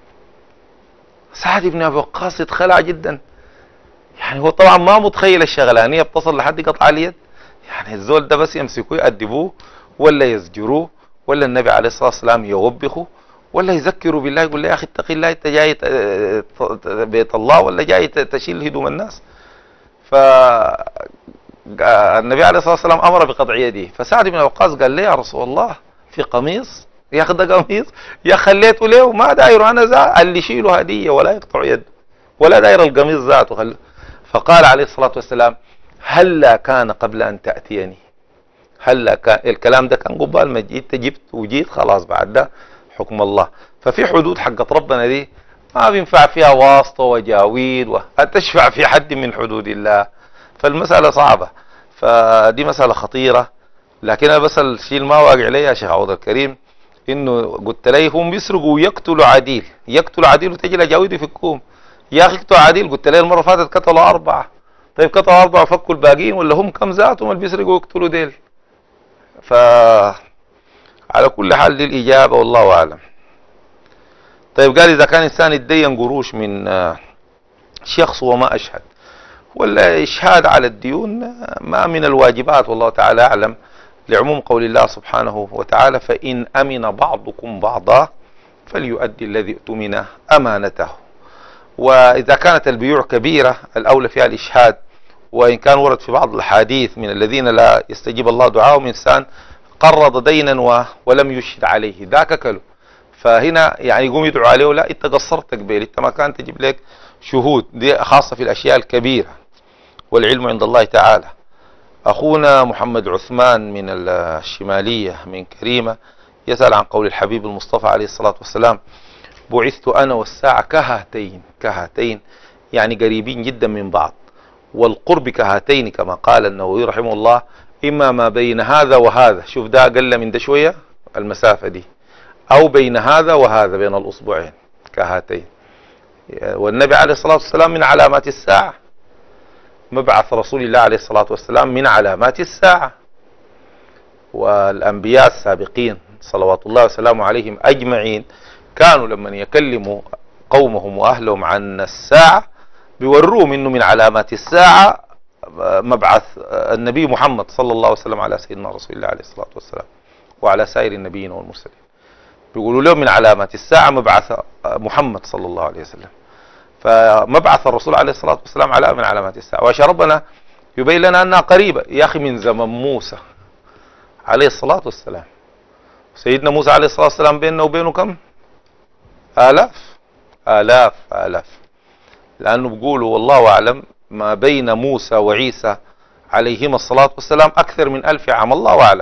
سعد بن أبي وقاص اتخلع جدا، يعني هو طبعا ما متخيل الشغلانية بتصل لحد قطع اليد. يعني الزول ده بس يمسكوه يأدبوه ولا يزجروه ولا النبي عليه الصلاة والسلام يوبخه ولا يذكروا بالله، يقول له يا أخي اتقي الله، أنت جاي بيت الله ولا جاي تشيل هدوم الناس؟ فالنبي عليه الصلاة والسلام أمر بقطع يده. فسعد بن وقاص قال لي يا رسول الله في قميص، يا أخي ده قميص، يا خليته ليه ما دايره أنا ذا اللي يشيله هدية ولا يقطع يده ولا داير القميص ذاته خل... فقال عليه الصلاة والسلام هلا كان قبل أن تأتيني، هلا كان الكلام ده كان قبال ما جيت جبت وجيت خلاص بعد ده حكم الله. ففي حدود حقت ربنا دي ما بينفع فيها واسطة وجاويد وتشفع في حد من حدود الله، فالمسألة صعبة. فدي مسألة خطيرة. لكن أنا بس الشيء ما واقع لي يا شيخ عوض الكريم إنه قلت لي هم بيسرقوا ويقتلوا عديل، يقتلوا عديل وتجي لجاويد يفكوهم. يا أخي اقتلوا عديل، قلت لي المرة فاتت قتلوا أربعة، طيب قتلوا أربعة وفكوا الباقيين ولا هم كم ذاتهم اللي بيسرقوا ويقتلوا ديل؟ ف على كل حال دي الإجابة والله أعلم. طيب قال إذا كان إنسان يتدين قروش من شخص وما أشهد، ولا إشهاد على الديون ما من الواجبات والله تعالى أعلم، لعموم قول الله سبحانه وتعالى فإن أمن بعضكم بعضا فليؤدي الذي اؤتمن أمانته. وإذا كانت البيوع كبيرة الأولى فيها الإشهاد، وإن كان ورد في بعض الحديث من الذين لا يستجيب الله دعاهم إنسان قرض دينا ولم يشهد عليه ذاك كله، فهنا يعني يقوم يدعو عليه لا انت قصرت قبيل، انت ما كان تجيب لك شهود. دي خاصة في الأشياء الكبيرة والعلم عند الله تعالى. أخونا محمد عثمان من الشمالية من كريمة يسأل عن قول الحبيب المصطفى عليه الصلاة والسلام بعثت أنا والساعة كهاتين، كهاتين يعني قريبين جدا من بعض، والقرب كهاتين كما قال النووي رحمه الله إما ما بين هذا وهذا، شوف ده أقل من ده شوية المسافة دي، أو بين هذا وهذا بين الأصبعين كهاتين. والنبي عليه الصلاة والسلام من علامات الساعة، مبعث رسول الله عليه الصلاة والسلام من علامات الساعة. والأنبياء السابقين صلوات الله وسلامه عليهم أجمعين كانوا لما يكلموا قومهم وأهلهم عن الساعة بيوروهم إنه من علامات الساعة مبعث النبي محمد صلى الله عليه وسلم على سيدنا رسول الله عليه الصلاة والسلام وعلى سائر النبيين والمرسلين. بيقولوا لهم من علامات الساعة مبعث محمد صلى الله عليه وسلم، فمبعث الرسول عليه الصلاة والسلام علامة من علامات الساعة. وعشان ربنا يبين لنا أنها قريبة يا أخي من زمن موسى عليه الصلاة والسلام. سيدنا موسى عليه الصلاة والسلام بيننا وبينه كم؟ آلاف آلاف آلاف، لأنه بيقولوا والله أعلم ما بين موسى وعيسى عليهما الصلاة والسلام أكثر من ألف عام، الله أعلم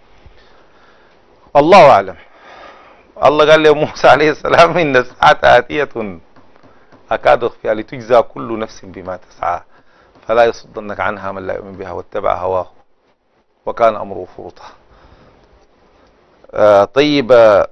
الله أعلم. الله قال لموسى عليه السلام إن الساعة آتية أكاد أخفيها لتجزى كل نفس بما تسعى فلا يصدنك عنها من لا يؤمن بها واتبع هواه وكان أمره فرطا. آه طيب آه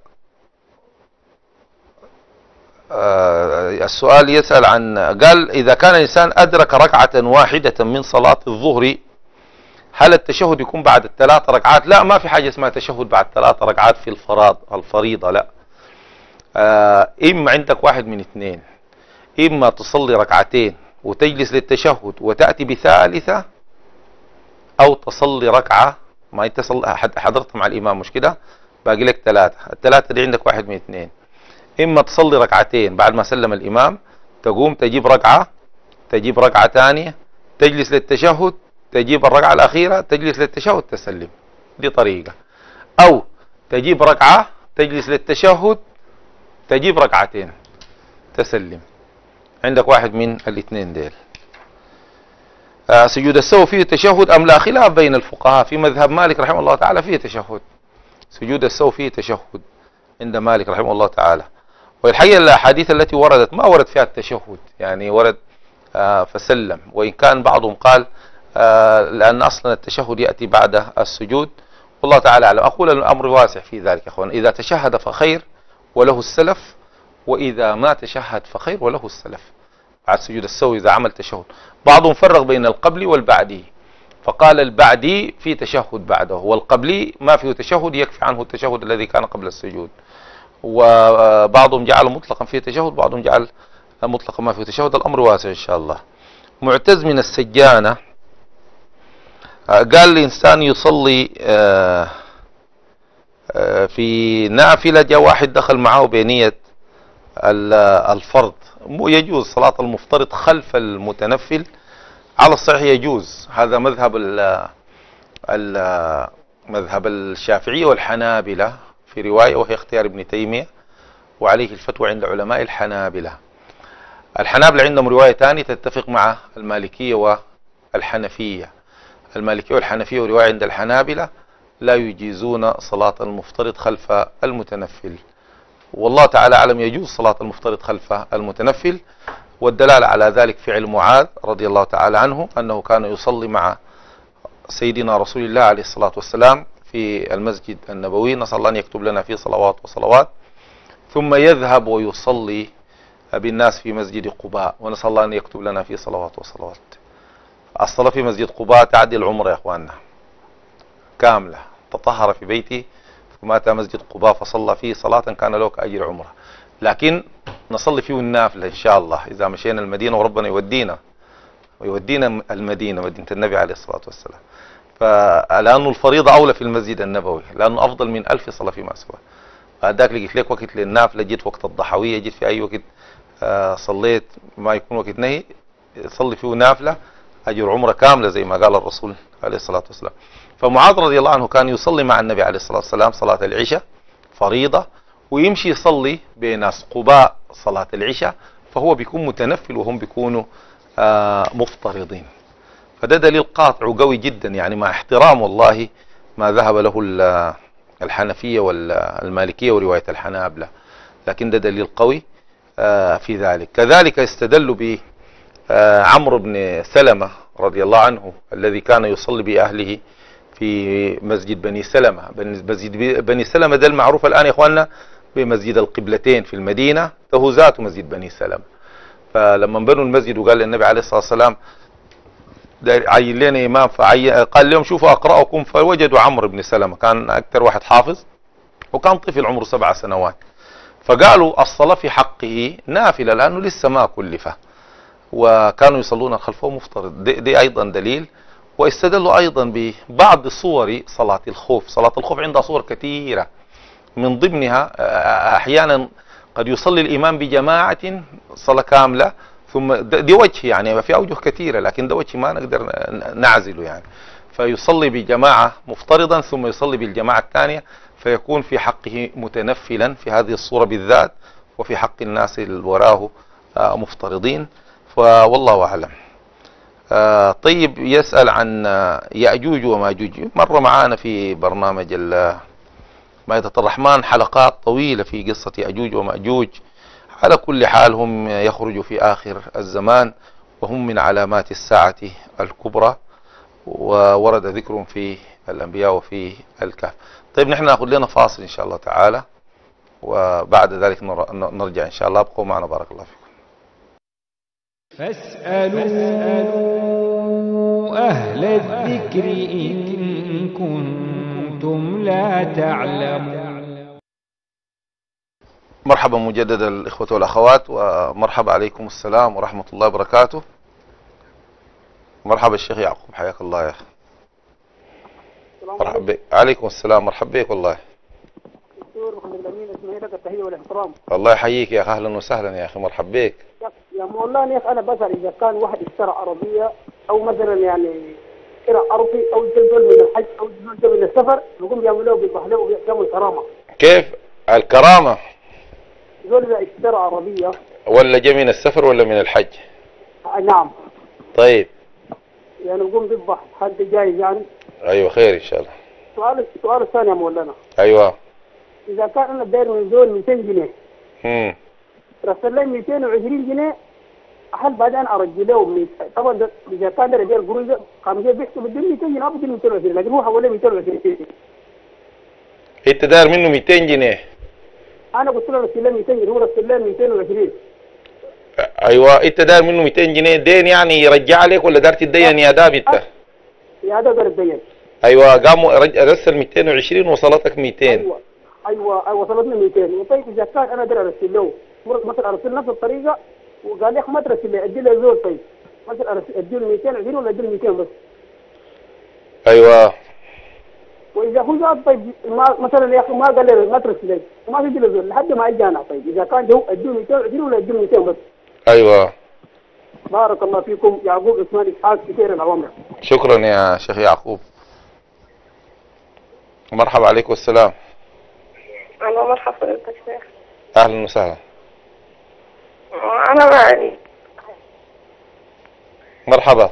السؤال يسأل عن قال إذا كان الإنسان أدرك ركعة واحدة من صلاة الظهر هل التشهد يكون بعد الثلاث ركعات؟ لا، ما في حاجة اسمها تشهد بعد ثلاث ركعات في الفرائض الفريضة، لا. آه إما عندك واحد من اثنين، إما تصلي ركعتين وتجلس للتشهد وتأتي بثالثة، أو تصلي ركعة ما انت حضرت مع الإمام مش كده باقي لك ثلاثة، الثلاثة دي عندك واحد من اثنين، إما تصلي ركعتين بعد ما سلم الإمام تقوم تجيب ركعة تجيب ركعة ثانية تجلس للتشهد تجيب الركعة الأخيرة تجلس للتشهد تسلم، دي طريقة. أو تجيب ركعة تجلس للتشهد تجيب ركعتين، تسلم. عندك واحد من الاثنين ديل. آه سجود السهو فيه تشهد أم لا؟ خلاف بين الفقهاء. في مذهب مالك رحمه الله تعالى فيه تشهد، سجود السهو فيه تشهد عند مالك رحمه الله تعالى. والحقيقة الأحاديث التي وردت ما ورد فيها التشهد، يعني ورد آه فسلم، وإن كان بعضهم قال آه لأن أصلا التشهد يأتي بعد السجود، والله تعالى أعلم. أقول الأمر واسع في ذلك يا أخوان، إذا تشهد فخير وله السلف، وإذا ما تشهد فخير وله السلف بعد سجود السهو إذا عمل تشهد. بعضهم فرق بين القبلي والبعدي، فقال البعدي في تشهد بعده، والقبلي ما فيه تشهد يكفي عنه التشهد الذي كان قبل السجود. وبعضهم جعل مطلقا فيه تشهد، بعضهم جعل مطلقا ما فيه تشهد. الأمر واسع إن شاء الله. معتز من السجانة قال الإنسان يصلي في نافلة، جاء واحد دخل معه بنية الفرض. يجوز صلاة المفترض خلف المتنفل، على الصحيح يجوز. هذا مذهب ال مذهب الشافعية والحنابلة في رواية، وهي اختيار ابن تيمية، وعليه الفتوى عند علماء الحنابلة. الحنابلة عندهم رواية ثانية تتفق مع المالكية والحنفية. المالكية والحنفية ورواية عند الحنابلة لا يجيزون صلاة المفترض خلف المتنفل. والله تعالى أعلم يجوز صلاة المفترض خلف المتنفل، والدلالة على ذلك فعل معاذ رضي الله تعالى عنه، أنه كان يصلي مع سيدنا رسول الله عليه الصلاة والسلام في المسجد النبوي، نسأل الله أن يكتب لنا فيه صلوات وصلوات، ثم يذهب ويصلي بالناس في مسجد قباء، ونسأل الله أن يكتب لنا فيه صلوات وصلوات. الصلاة في مسجد قباء تعدي العمر يا أخواننا كاملة. تطهر في بيته ثم أتى مسجد قباء فصلى فيه صلاة كان له كأجر عمره. لكن نصلي فيه النافلة إن شاء الله إذا مشينا المدينة، وربنا يودينا ويودينا المدينة، مدينة النبي عليه الصلاة والسلام. فلأنه الفريضة أولى في المسجد النبوي، لأنه أفضل من ألف صلاة فيما سواه. هذاك لقيت لك وقت للنافلة، جيت وقت الضحوية، جيت في أي وقت آه صليت ما يكون وقت نهي، صلي فيه نافلة أجر عمره كاملة زي ما قال الرسول عليه الصلاة والسلام. فمعاذ رضي الله عنه كان يصلي مع النبي عليه الصلاة والسلام صلاة العشاء فريضة، ويمشي يصلي بناس قباء صلاة العشاء، فهو بيكون متنفل وهم بيكونوا آه مفترضين. فده دليل قاطع وقوي جدا، يعني مع احترام والله ما ذهب له الحنفية والمالكية ورواية الحنابلة، لكن ده دليل قوي آه في ذلك. كذلك استدلوا ب عمرو بن سلمة رضي الله عنه الذي كان يصلي بأهله في مسجد بني سلمة. مسجد بني سلمة ده المعروف الآن يا إخواننا بمسجد القبلتين في المدينة، له ذاته مسجد بني سلمة. فلما بنوا المسجد وقال للنبي عليه الصلاة والسلام عين لنا إمام، قال لهم شوفوا أقرأكم، فوجدوا عمرو بن سلمة كان أكثر واحد حافظ، وكان طفل عمره سبع سنوات. فقالوا الصلاة في حقه نافلة لأنه لسه ما كلفه، وكانوا يصلون خلفه مفترض. دي, دي أيضا دليل. واستدلوا أيضا ببعض صور صلاة الخوف. صلاة الخوف عندها صور كثيرة، من ضمنها أحيانا قد يصلي الإمام بجماعة صلاة كاملة، ثم دي وجه يعني في أوجه كثيرة، لكن ده وجه ما نقدر نعزله يعني. فيصلي بجماعة مفترضا ثم يصلي بالجماعة الثانية، فيكون في حقه متنفلا في هذه الصورة بالذات، وفي حق الناس اللي وراه مفترضين. فوالله أعلم. آه طيب يسأل عن يأجوج وماجوج. مر معانا في برنامج مائدة الرحمن حلقات طويلة في قصة يأجوج وماجوج. على كل حال هم يخرجوا في آخر الزمان، وهم من علامات الساعة الكبرى، وورد ذكرهم في الأنبياء وفي الكهف. طيب نحن نأخذ لنا فاصل إن شاء الله تعالى، وبعد ذلك نرجع إن شاء الله. ابقوا معنا بارك الله فيكم. فاسألوا أهل الذكر إن كنتم لا تعلمون. مرحبا مجددا الإخوة والأخوات، ومرحبا عليكم السلام ورحمة الله وبركاته. مرحبا الشيخ يعقوب، حياك الله يا أخي. مرحبا بك. عليكم السلام، مرحبا بك والله. دكتور محمد الأمين، اسمعي لك التحية والاحترام. الله يحييك يا أخي، أهلا وسهلا يا أخي، مرحبا بك. يا مولانا يا أخي، أنا بسأل إذا كان واحد اشترى عربية أو مثلا يعني اشترى عربي أو جزء من الحج أو جزء من السفر، يقوم بيعملوه بالبحلة وبيعملوا الكرامة. كيف الكرامة؟ يقول إذا اشترى عربية ولا جاي من السفر ولا من الحج؟ آه نعم. طيب. يعني بقوم بيذبح حد جاي يعني. ايوه خير ان شاء الله. السؤال السؤال الثاني يا مولانا. ايوه. اذا كان انا داير من زول مئتين جنيه. امم. رسل لي مئتين وعشرين جنيه، هل بعدين ارجع له طبعا اذا كان ده رجال قروش قام جاي بيحسب بدي مئتين جنيه او بدي مئتين وعشرين، لكن هو حوالي مئتين وعشرين. انت داير منه مئتين جنيه؟ انا قلت له رسل لي مئتين جنيه، هو رسل لي مئتين وعشرين. ايوه انت داير منه مئتين جنيه دين يعني يرجع لك ولا دار تدين يا داب انت؟ يا داب الدين. ايوه قام رسل مئتين وعشرين وصلتك مئتين. ايوه ايوه ايوه وصلتني مئتين. طيب اذا كان انا داير ارسل له مثلا ارسل نفس الطريقه وقال لي ما ترسل لي ادي له زول، طيب مثلا ادي له مئتين وعشرين ولا ادي له مئتين بس؟ ايوه. واذا هو جاب طيب ما مثلا يا اخي ما قال لي ما ترسل لي وما تدي له زول لحد ما اجي انا، طيب اذا كان هو ادي له مئتين وعشرين ولا ادي له مئتين بس؟ ايوه. بارك الله فيكم. يعقوب عثمان اسحاق كثير العمر. شكرا يا شيخ يعقوب. مرحبا عليكم السلام. أنا مرحبا فضيلة الشيخ. اهلا وسهلا. أنا معي. مرحبا.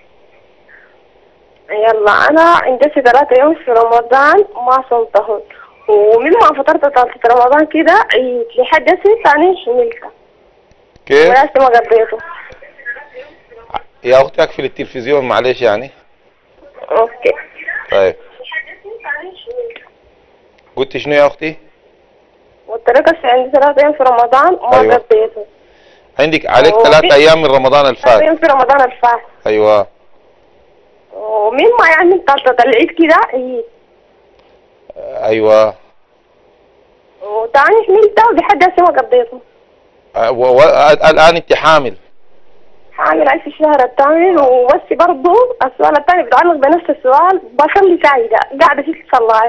يلا أنا عندي ثلاثة يوم في رمضان ما صمتهم، ومما فطرت ثالثة رمضان كده لحد ثاني حملتها. كيف؟ ولسه ما قضيته. يا اختي اقفل التلفزيون معلش يعني. اوكي. طيب. قلت شنو يا اختي؟ قلت لك عندي ثلاثة ايام في رمضان وما أيوة. قضيته. عندك عليك ثلاثة ايام من رمضان الفات. ثلاثة ايام في رمضان الفات. ايوه. ومين ما يعني ثالثة العيد كده عيد. ايوه. وتاني حملتها ولحد هسه ما قضيته. أه و... و... الان انت حامل؟ حامل عايش في الشهر الثامن. وبس برضه السؤال الثاني بيتعلق بنفس السؤال، بصلي قاعدة قاعدة في الصلاة.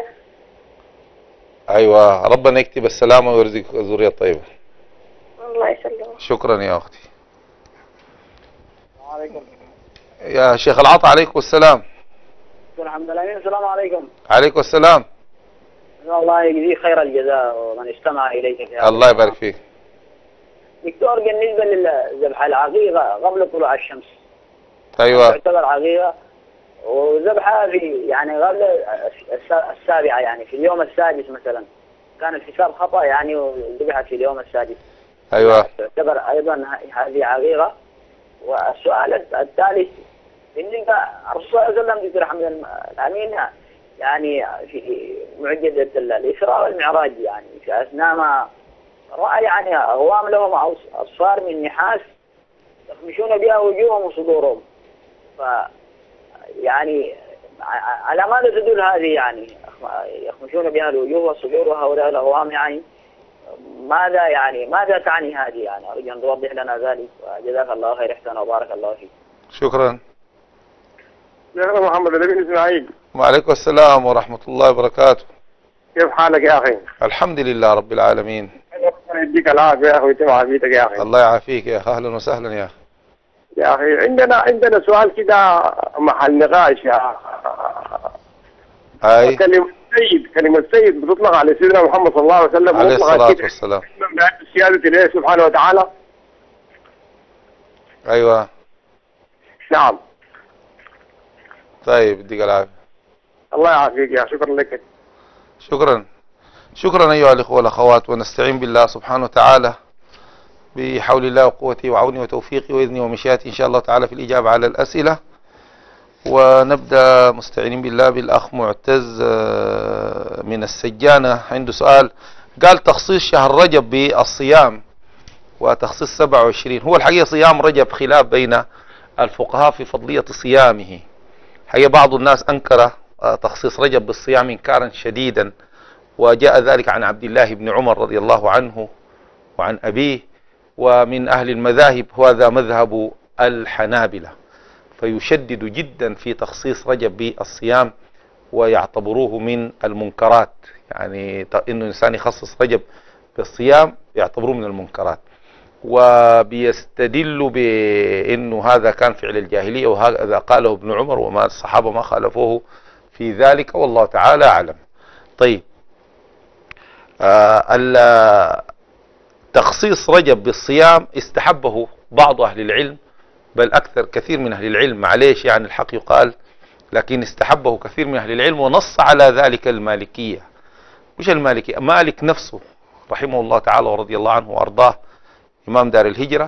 ايوه ربنا يكتب السلامة ويرزقك الذرية الطيبة. الله يسلمك. شكرا يا اختي. السلام عليكم. يا شيخ العطا عليكم السلام. الحمد لله. السلام عليكم. عليكم السلام. الله يجزيك خير الجزاء ومن استمع اليك يا الله يبارك فيك. دكتور بالنسبه للذبح العقيقه قبل طلوع الشمس. ايوه. تعتبر عقيقه وذبحها في يعني قبل السابعه، يعني في اليوم السادس مثلا كان الحساب خطا يعني وذبحت في اليوم السادس. ايوه. تعتبر ايضا هذه عقيقه. والسؤال الثالث بالنسبه الرسول صلى الله عليه وسلم ذكر حمد الامين يعني في معجزه الاسراء والمعراج، يعني في اثناء ما راى يعني اغوام لهم اصفار من نحاس يخمشون بها وجوههم وصدورهم. ف يعني على ماذا تدل هذه يعني يخمشون بها الوجوه والصدور وهؤلاء الاغوام، يعني ماذا يعني ماذا تعني هذه؟ يعني ارجو ان توضح لنا ذلك وجزاك الله خير احسان وبارك الله فيك. شكرا. يا محمد بن اسماعيل. وعليكم السلام ورحمة الله وبركاته. كيف حالك يا اخي؟ الحمد لله رب العالمين. الله يديك العافية يا اخي ويتم عافيتك يا اخي. الله يعافيك يا اخي. اهلا وسهلا يا اخي. يا اخي عندنا عندنا سؤال كده محل نقاش يا اي كلمة السيد كلمة السيد بتطلق على سيدنا محمد صلى الله عليه وسلم عليه الصلاة والسلام من سيادة الله سبحانه وتعالى. ايوه نعم. طيب يديك العافية. الله يعافيك يا شكرا لك. شكرا. شكرا ايها الاخوة والاخوات، ونستعين بالله سبحانه وتعالى بحول الله وقوته وعونه وتوفيقه وإذنه ومشيئته إن شاء الله تعالى في الإجابة على الأسئلة. ونبدأ مستعينين بالله بالأخ معتز من السجانة، عنده سؤال. قال تخصيص شهر رجب بالصيام وتخصيص سبعة وعشرين، هو الحقيقة صيام رجب خلاف بين الفقهاء في فضلية صيامه. حقيقة بعض الناس أنكر تخصيص رجب بالصيام إنكارا شديدا، وجاء ذلك عن عبد الله بن عمر رضي الله عنه وعن أبيه. ومن أهل المذاهب هذا مذهب الحنابلة، فيشدد جدا في تخصيص رجب بالصيام ويعتبروه من المنكرات، يعني إنه الإنسان يخصص رجب بالصيام يعتبروه من المنكرات، وبيستدل بأنه هذا كان فعل الجاهلية وهذا قاله ابن عمر وما الصحابة ما خالفوه في ذلك، والله تعالى أعلم. طيب آه تخصيص رجب بالصيام استحبه بعض أهل العلم، بل أكثر كثير من أهل العلم، معليش يعني الحق يقال، لكن استحبه كثير من أهل العلم، ونص على ذلك المالكية. مش المالكية، مالك نفسه رحمه الله تعالى ورضي الله عنه وأرضاه، إمام دار الهجرة،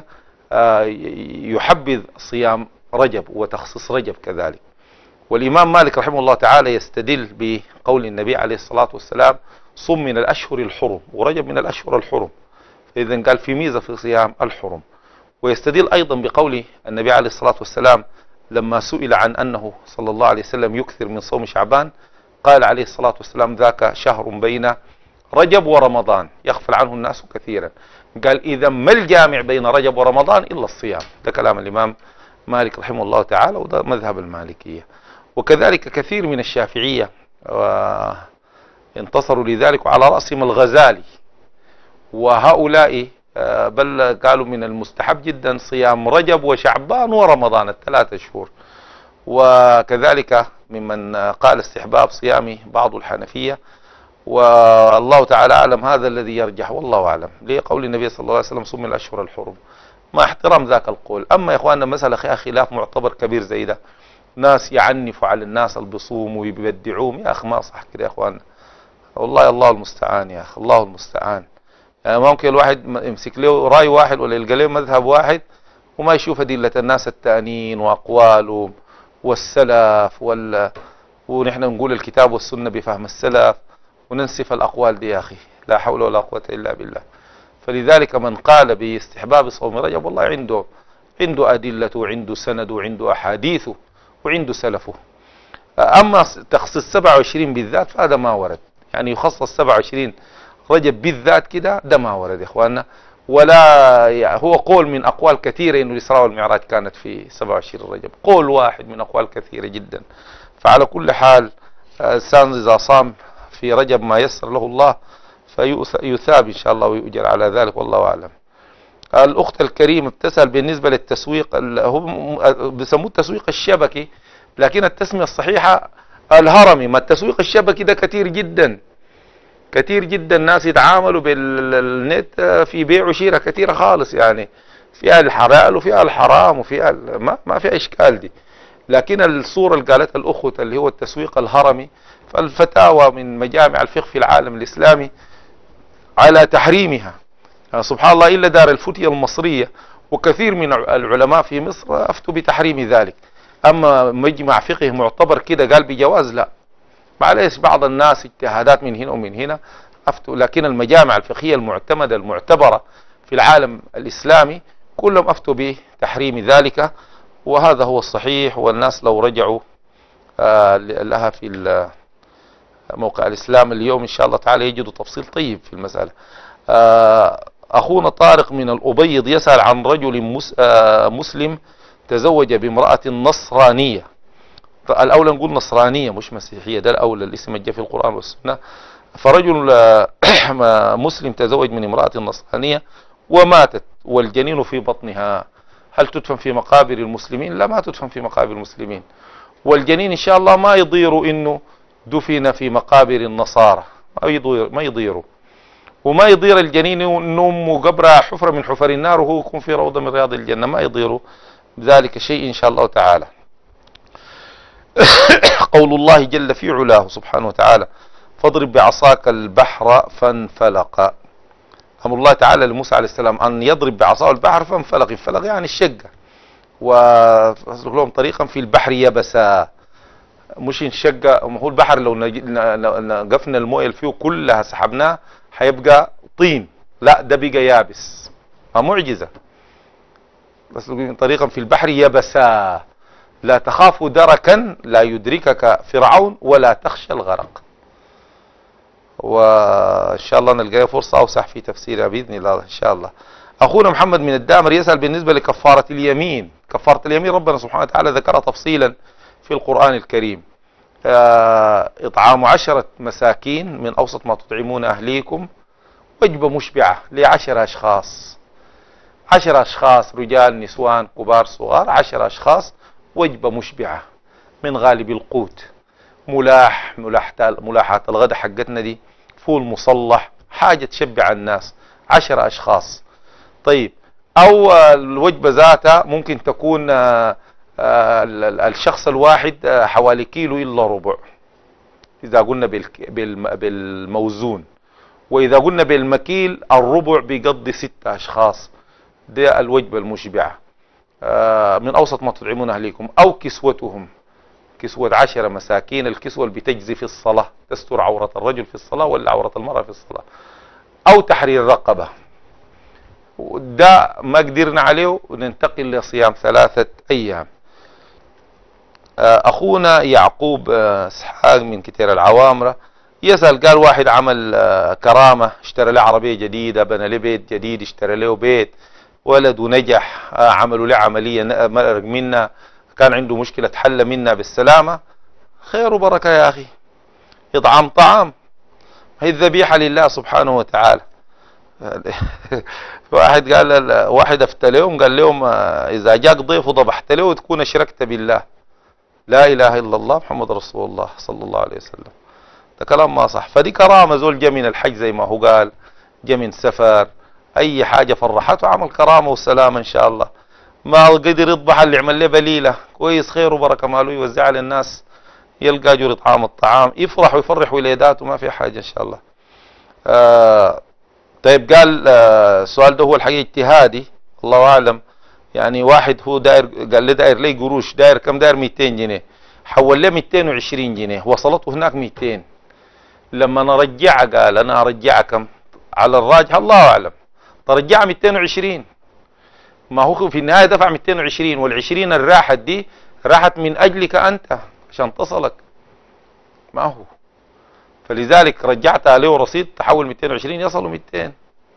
يحبذ صيام رجب وتخصيص رجب كذلك. والإمام مالك رحمه الله تعالى يستدل بقول النبي عليه الصلاة والسلام: صم من الأشهر الحرم، ورجب من الأشهر الحرم، فإذا قال في ميزة في صيام الحرم. ويستدل أيضا بقول النبي عليه الصلاة والسلام لما سئل عن أنه صلى الله عليه وسلم يكثر من صوم شعبان، قال عليه الصلاة والسلام: ذاك شهر بين رجب ورمضان يغفل عنه الناس كثيرا. قال: إذا ما الجامع بين رجب ورمضان إلا الصيام. ده كلام الإمام مالك رحمه الله تعالى، وده مذهب المالكية. وكذلك كثير من الشافعية انتصروا لذلك، وعلى رأسهم الغزالي، وهؤلاء بل قالوا من المستحب جدا صيام رجب وشعبان ورمضان الثلاثة شهور. وكذلك ممن قال استحباب صيام بعض الحنفية، والله تعالى أعلم هذا الذي يرجح، والله أعلم، لقول النبي صلى الله عليه وسلم: صم الأشهر الحرم، مع احترام ذاك القول. أما يا إخواننا مسألة خلاف معتبر كبير زي ده، ناس يعنفوا على الناس اللي بيصوموا ويبدعوهم، يا أخي ما صح كده يا إخواننا، والله الله المستعان يا أخي، الله المستعان. يعني ممكن الواحد يمسك له رأي واحد ولا يلقى له مذهب واحد وما يشوف أدلة الناس التانيين وأقوالهم والسلف وال... ونحن نقول الكتاب والسنة بفهم السلف وننسف الأقوال دي يا أخي، لا حول ولا قوة إلا بالله. فلذلك من قال باستحباب صوم رجب والله عنده عنده أدلته وعنده سند وعنده أحاديثه وعنده سلفه. أما تخصيص سبعة وعشرين بالذات فهذا ما ورد، يعني يخصص سبعة وعشرين رجب بالذات كده، ده ما ورد يا إخواننا، ولا يعني هو قول من أقوال كثيرة إنه الإسراء والمعراج كانت في سبعة وعشرين رجب، قول واحد من أقوال كثيرة جدا. فعلى كل حال الإنسان إذا صام في رجب ما يسر له الله فيثاب إن شاء الله ويؤجر على ذلك، والله أعلم. الأخت الكريمة بتسأل بالنسبة للتسويق، هم بيسموه التسويق الشبكي، لكن التسمية الصحيحة الهرمي. ما التسويق الشبكي ده كثير جدا كثير جدا، الناس يتعاملوا بالنت في بيع وشراء كثيرة خالص، يعني فيها الحلال وفيها الحرام وفيها ما, ما في إشكال دي. لكن الصورة اللي قالتها الأخوة اللي هو التسويق الهرمي، فالفتاوى من مجامع الفقه في العالم الإسلامي على تحريمها. يعني سبحان الله، إلا دار الفتية المصرية وكثير من العلماء في مصر أفتوا بتحريم ذلك. أما مجمع فقه معتبر كده قال بجواز، لا، معليش بعض الناس اجتهادات من هنا ومن هنا أفتوا، لكن المجامع الفقهية المعتمدة المعتبرة في العالم الإسلامي كلهم أفتوا بتحريم ذلك، وهذا هو الصحيح. والناس لو رجعوا آه لها في موقع الإسلام اليوم إن شاء الله تعالى يجدوا تفصيل طيب في المسألة. آه أخونا طارق من الأبيض يسأل عن رجل مس آه مسلم تزوج بامرأة نصرانية. الأولى نقول نصرانية مش مسيحية، ده الأولى، الاسم جاء في القرآن والسنة. فرجل آه مسلم تزوج من امرأة نصرانية وماتت والجنين في بطنها، هل تدفن في مقابر المسلمين؟ لا، ما تدفن في مقابر المسلمين. والجنين إن شاء الله ما يضير إنه دفن في مقابر النصارى، ما يضير ما يضيره وما يضير الجنين إنه أمه قبرها حفرة من حفر النار وهو يكون في روضة من رياض الجنة، ما يضيره ذلك شيء إن شاء الله تعالى. قول الله جل في علاه سبحانه وتعالى: فاضرب بعصاك البحر فانفلق. أمر الله تعالى لموسى عليه السلام أن يضرب بعصاه البحر فانفلق، انفلق يعني الشقة، وفسلك لهم طريقا في البحر يبسا، مش انشقة. هو البحر لو نقفنا المويه فيه كلها سحبناه هيبقى طين، لا ده بقى يابس، معجزة. بس طريقا في البحر يبسا لا تخاف دركا لا يدركك فرعون ولا تخشى الغرق. وإن شاء الله نلقى فرصة أوسع في تفسيرها بإذن الله إن شاء الله. أخونا محمد من الدامر يسأل بالنسبة لكفارة اليمين. كفارة اليمين ربنا سبحانه وتعالى ذكرها تفصيلا في القرآن الكريم. إطعام عشرة مساكين من أوسط ما تطعمون أهليكم وجبة مشبعة لعشر أشخاص، عشر أشخاص رجال نسوان كبار صغار، عشر أشخاص وجبة مشبعة من غالب القوت، ملاح ملاحة الغداء حقتنا دي، فول مصلح، حاجة تشبع الناس. عشر أشخاص. طيب أو الوجبة ذاتها ممكن تكون الشخص الواحد حوالي كيلو إلا ربع إذا قلنا بالموزون، وإذا قلنا بالمكيل الربع بيقضي ستة أشخاص. دي الوجبة المشبعة من أوسط ما تطعمون أهليكم. أو كسوتهم، كسوة عشرة مساكين، الكسوة اللي بتجزي في الصلاة، تستر عورة الرجل في الصلاة ولا عورة المرأة في الصلاة. أو تحرير رقبة. ده ما قدرنا عليه وننتقل لصيام ثلاثة أيام. أخونا يعقوب اسحاق من كتير العوامرة يسأل، قال واحد عمل كرامة، اشترى له عربية جديدة، بنى له بيت جديد، اشترى له بيت، ولد ونجح، عملوا له عملية مرق منا، كان عنده مشكلة حل منا بالسلامة، خير وبركة يا أخي. إطعام طعام، هي الذبيحة لله سبحانه وتعالى. واحد قال، واحد افتى لهم قال لهم إذا جاك ضيف وضبحت له تكون أشركت بالله، لا إله إلا الله محمد رسول الله صلى الله عليه وسلم. ده كلام ما صح. فدي كرامة، زول جا من الحج زي ما هو قال، جا من سفر، أي حاجة فرحته عمل كرامة وسلامة إن شاء الله. ما قدر يطبح اللي عمل له بليلة، كويس، خير وبركة، ماله يوزع للناس، يلقى أجر إطعام الطعام، يفرح ويفرح وليداته، ما في حاجة إن شاء الله. آه طيب قال آه السؤال ده هو الحقيقة اجتهادي، الله أعلم. يعني واحد هو داير، قال لي داير لي قروش، داير كم؟ داير مئتين جنيه، حول له مئتين وعشرين جنيه، وصلته هناك مئتين. لما نرجعها قال أنا أرجعها كم؟ على الراجح الله أعلم ترجعها مئتين وعشرين. ما هو في النهاية دفع مئتين وعشرين، والعشرين الراحت دي راحت من أجلك أنت عشان تصلك، ما هو. فلذلك رجعتها له رصيد تحول مئتين وعشرين يصلوا مئتين.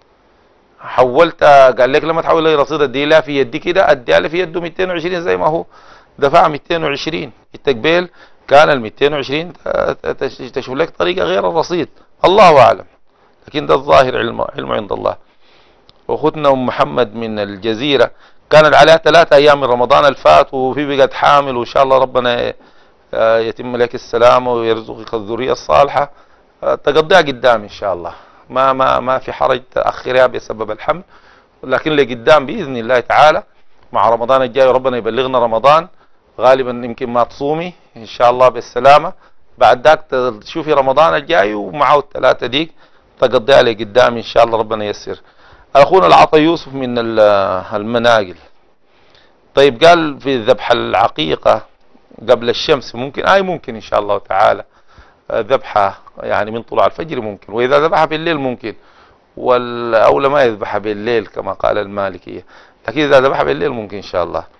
حولت قال لك لما تحول لي رصيد ادي لا في يدي كده، اديها له في يده مئتين وعشرين زي ما هو دفع مئتين وعشرين. التقبيل كان ال مئتين وعشرين تشوف لك طريقة غير الرصيد، الله أعلم، لكن ده الظاهر علم, علم عند الله. واخوتنا ام محمد من الجزيرة كانت عليها ثلاثة ايام من رمضان الفات، وفي بقت حامل، وان شاء الله ربنا يتم لك السلامة ويرزقك الذرية الصالحة، تقضيها قدام ان شاء الله، ما ما ما في حرج تأخرها بسبب الحمل، لكن لقدام بإذن الله تعالى مع رمضان الجاي، وربنا يبلغنا رمضان. غالبا يمكن ما تصومي ان شاء الله بالسلامة، بعد ذاك تشوفي رمضان الجاي ومعه الثلاثة ديك تقضيها لقدام ان شاء الله، ربنا ييسر. اخونا العطا يوسف من المناقل، طيب قال في ذبح العقيقة قبل الشمس ممكن؟ اي ممكن ان شاء الله تعالى، ذبحها يعني من طلوع الفجر ممكن، واذا ذبحها بالليل ممكن، والاولى ما يذبحها بالليل كما قال المالكية، لكن اذا ذبحها بالليل ممكن ان شاء الله.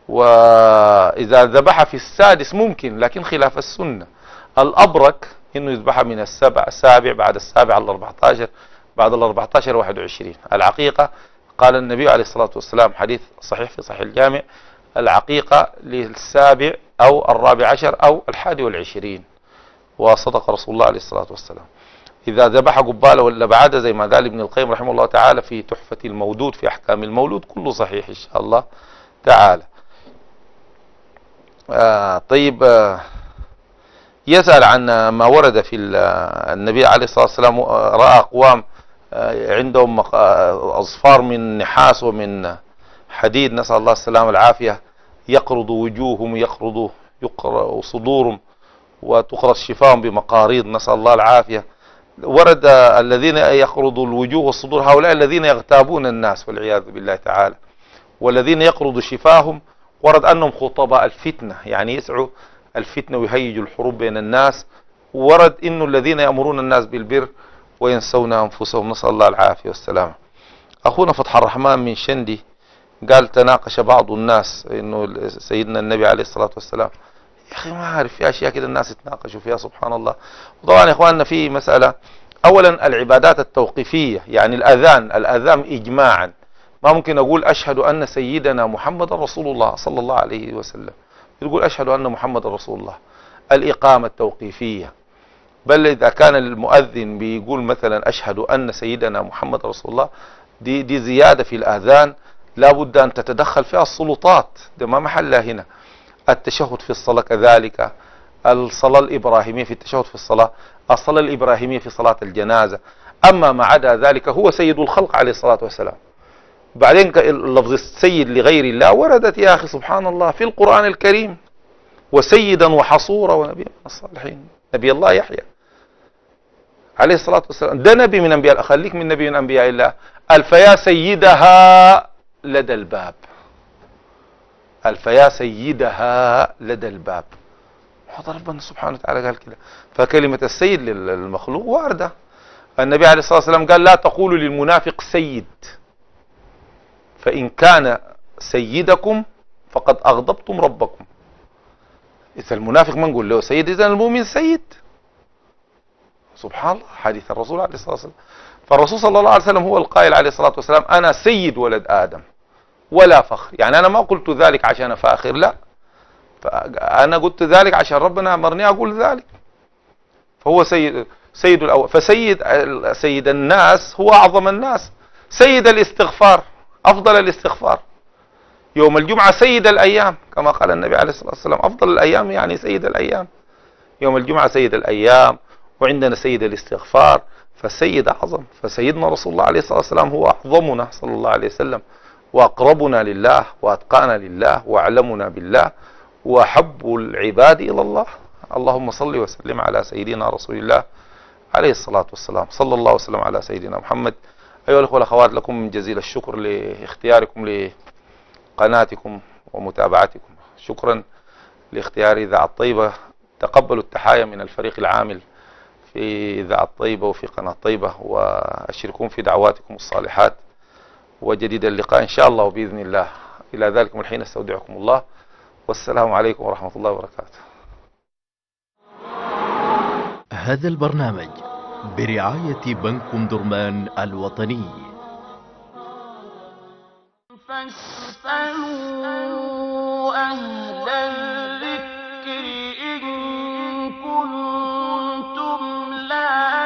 واذا ذبحها في السادس ممكن، لكن خلاف السنة. الابرك انه يذبحها من السبع السابع، بعد السابع على الاربعة عشر، بعد الاربعة عشر واحد وعشرين. العقيقة قال النبي عليه الصلاة والسلام، حديث صحيح في صحيح الجامع، العقيقة للسابع او الرابع عشر او الحادي والعشرين، وصدق رسول الله عليه الصلاة والسلام. إذا ذبح قبالة ولا بعد زي ما قال ابن القيم رحمه الله تعالى في تحفة المودود في أحكام المولود، كله صحيح إن شاء الله تعالى. آه طيب آه يسأل عن ما ورد في النبي عليه الصلاة والسلام، رأى أقوام آه عندهم آه أصفار من نحاس ومن حديد، نسأل الله السلامة والعافية، يقرض وجوههم، يقرض يقرأ صدورهم، وتقرص شفاهم بمقاريض، نسأل الله العافية. ورد الذين يقرضوا الوجوه والصدور، هؤلاء الذين يغتابون الناس والعياذ بالله تعالى، والذين يقرضوا شفاهم ورد أنهم خطباء الفتنة، يعني يسعوا الفتنة ويهيجوا الحروب بين الناس. ورد إنه الذين يأمرون الناس بالبر وينسون أنفسهم، نسأل الله العافية والسلامة. أخونا فتح الرحمن من شندي قال تناقش بعض الناس إنه سيدنا النبي عليه الصلاة والسلام، يا أخي ما عارف، في أشياء كده الناس يتناقشوا فيها سبحان الله. وطبعا يا إخواننا في مسألة، أولا العبادات التوقيفية، يعني الأذان الأذان إجماعا ما ممكن أقول أشهد أن سيدنا محمد رسول الله صلى الله عليه وسلم، يقول أشهد أن محمد رسول الله. الإقامة التوقيفية، بل إذا كان المؤذن بيقول مثلا أشهد أن سيدنا محمد رسول الله، دي, دي زيادة في الأذان لا بد أن تتدخل فيها السلطات، ده ما محلها هنا. التشهد في الصلاة كذلك، الصلاة الإبراهيمية في التشهد في الصلاة، الصلاة الإبراهيمية في صلاة الجنازة، أما ما عدا ذلك هو سيد الخلق عليه الصلاة والسلام. بعدين لفظ السيد لغير الله وردت يا أخي سبحان الله في القرآن الكريم، وسيدا وحصورا ونبيا من الصالحين. نبي الله يحيى عليه الصلاة والسلام ده نبي من أنبياء، خليك من نبي من أنبياء الله. الفيا سيدها لدى الباب، الفيا سيدها لدى الباب. هذا ربنا سبحانه وتعالى قال كده. فكلمة السيد للمخلوق واردة. النبي عليه الصلاة والسلام قال لا تقولوا للمنافق سيد، فإن كان سيدكم فقد أغضبتم ربكم. إذا المنافق ما نقول له سيد، إذا المؤمن سيد. سبحان الله، حديث الرسول عليه الصلاة والسلام. فالرسول صلى الله عليه وسلم هو القائل عليه الصلاة والسلام أنا سيد ولد آدم ولا فخر. يعني أنا ما قلت ذلك عشان أفاخر، لا، أنا قلت ذلك عشان ربنا أمرني أقول ذلك. فهو سيد سيد الأول. فسيد سيد الناس هو أعظم الناس. سيد الاستغفار، أفضل الاستغفار يوم الجمعة سيد الأيام، كما قال النبي عليه الصلاة والسلام أفضل الأيام يعني سيد الأيام. يوم الجمعة سيد الأيام، وعندنا سيد الاستغفار. فالسيد أعظم. فسيدنا رسول الله عليه الصلاة والسلام هو أعظمنا صلى الله عليه وسلم، وأقربنا لله، وأتقانا لله، وأعلمنا بالله، وأحب العباد إلى الله. اللهم صل وسلم على سيدنا رسول الله عليه الصلاة والسلام. صلى الله وسلم على سيدنا محمد. أيها الأخوة والأخوات، لكم من جزيل الشكر لاختياركم لقناتكم ومتابعتكم. شكرا لاختيار إذاعة طيبة. تقبلوا التحايا من الفريق العامل في إذاعة طيبة وفي قناة طيبة، وأشركون في دعواتكم الصالحات. وجديد اللقاء إن شاء الله وبإذن الله. إلى ذلك الحين استودعكم الله، والسلام عليكم ورحمة الله وبركاته. هذا البرنامج برعاية بنك أم درمان الوطني. فاسألوا أهل الذكر إن كنتم لا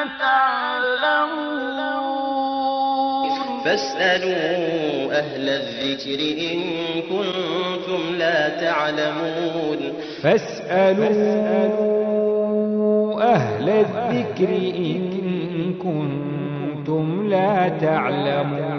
تعلمون. فاسألوا أهل الذكر إن كنتم لا تعلمون. فاسألوا أهل الذكر إن كنتم لا تعلمون.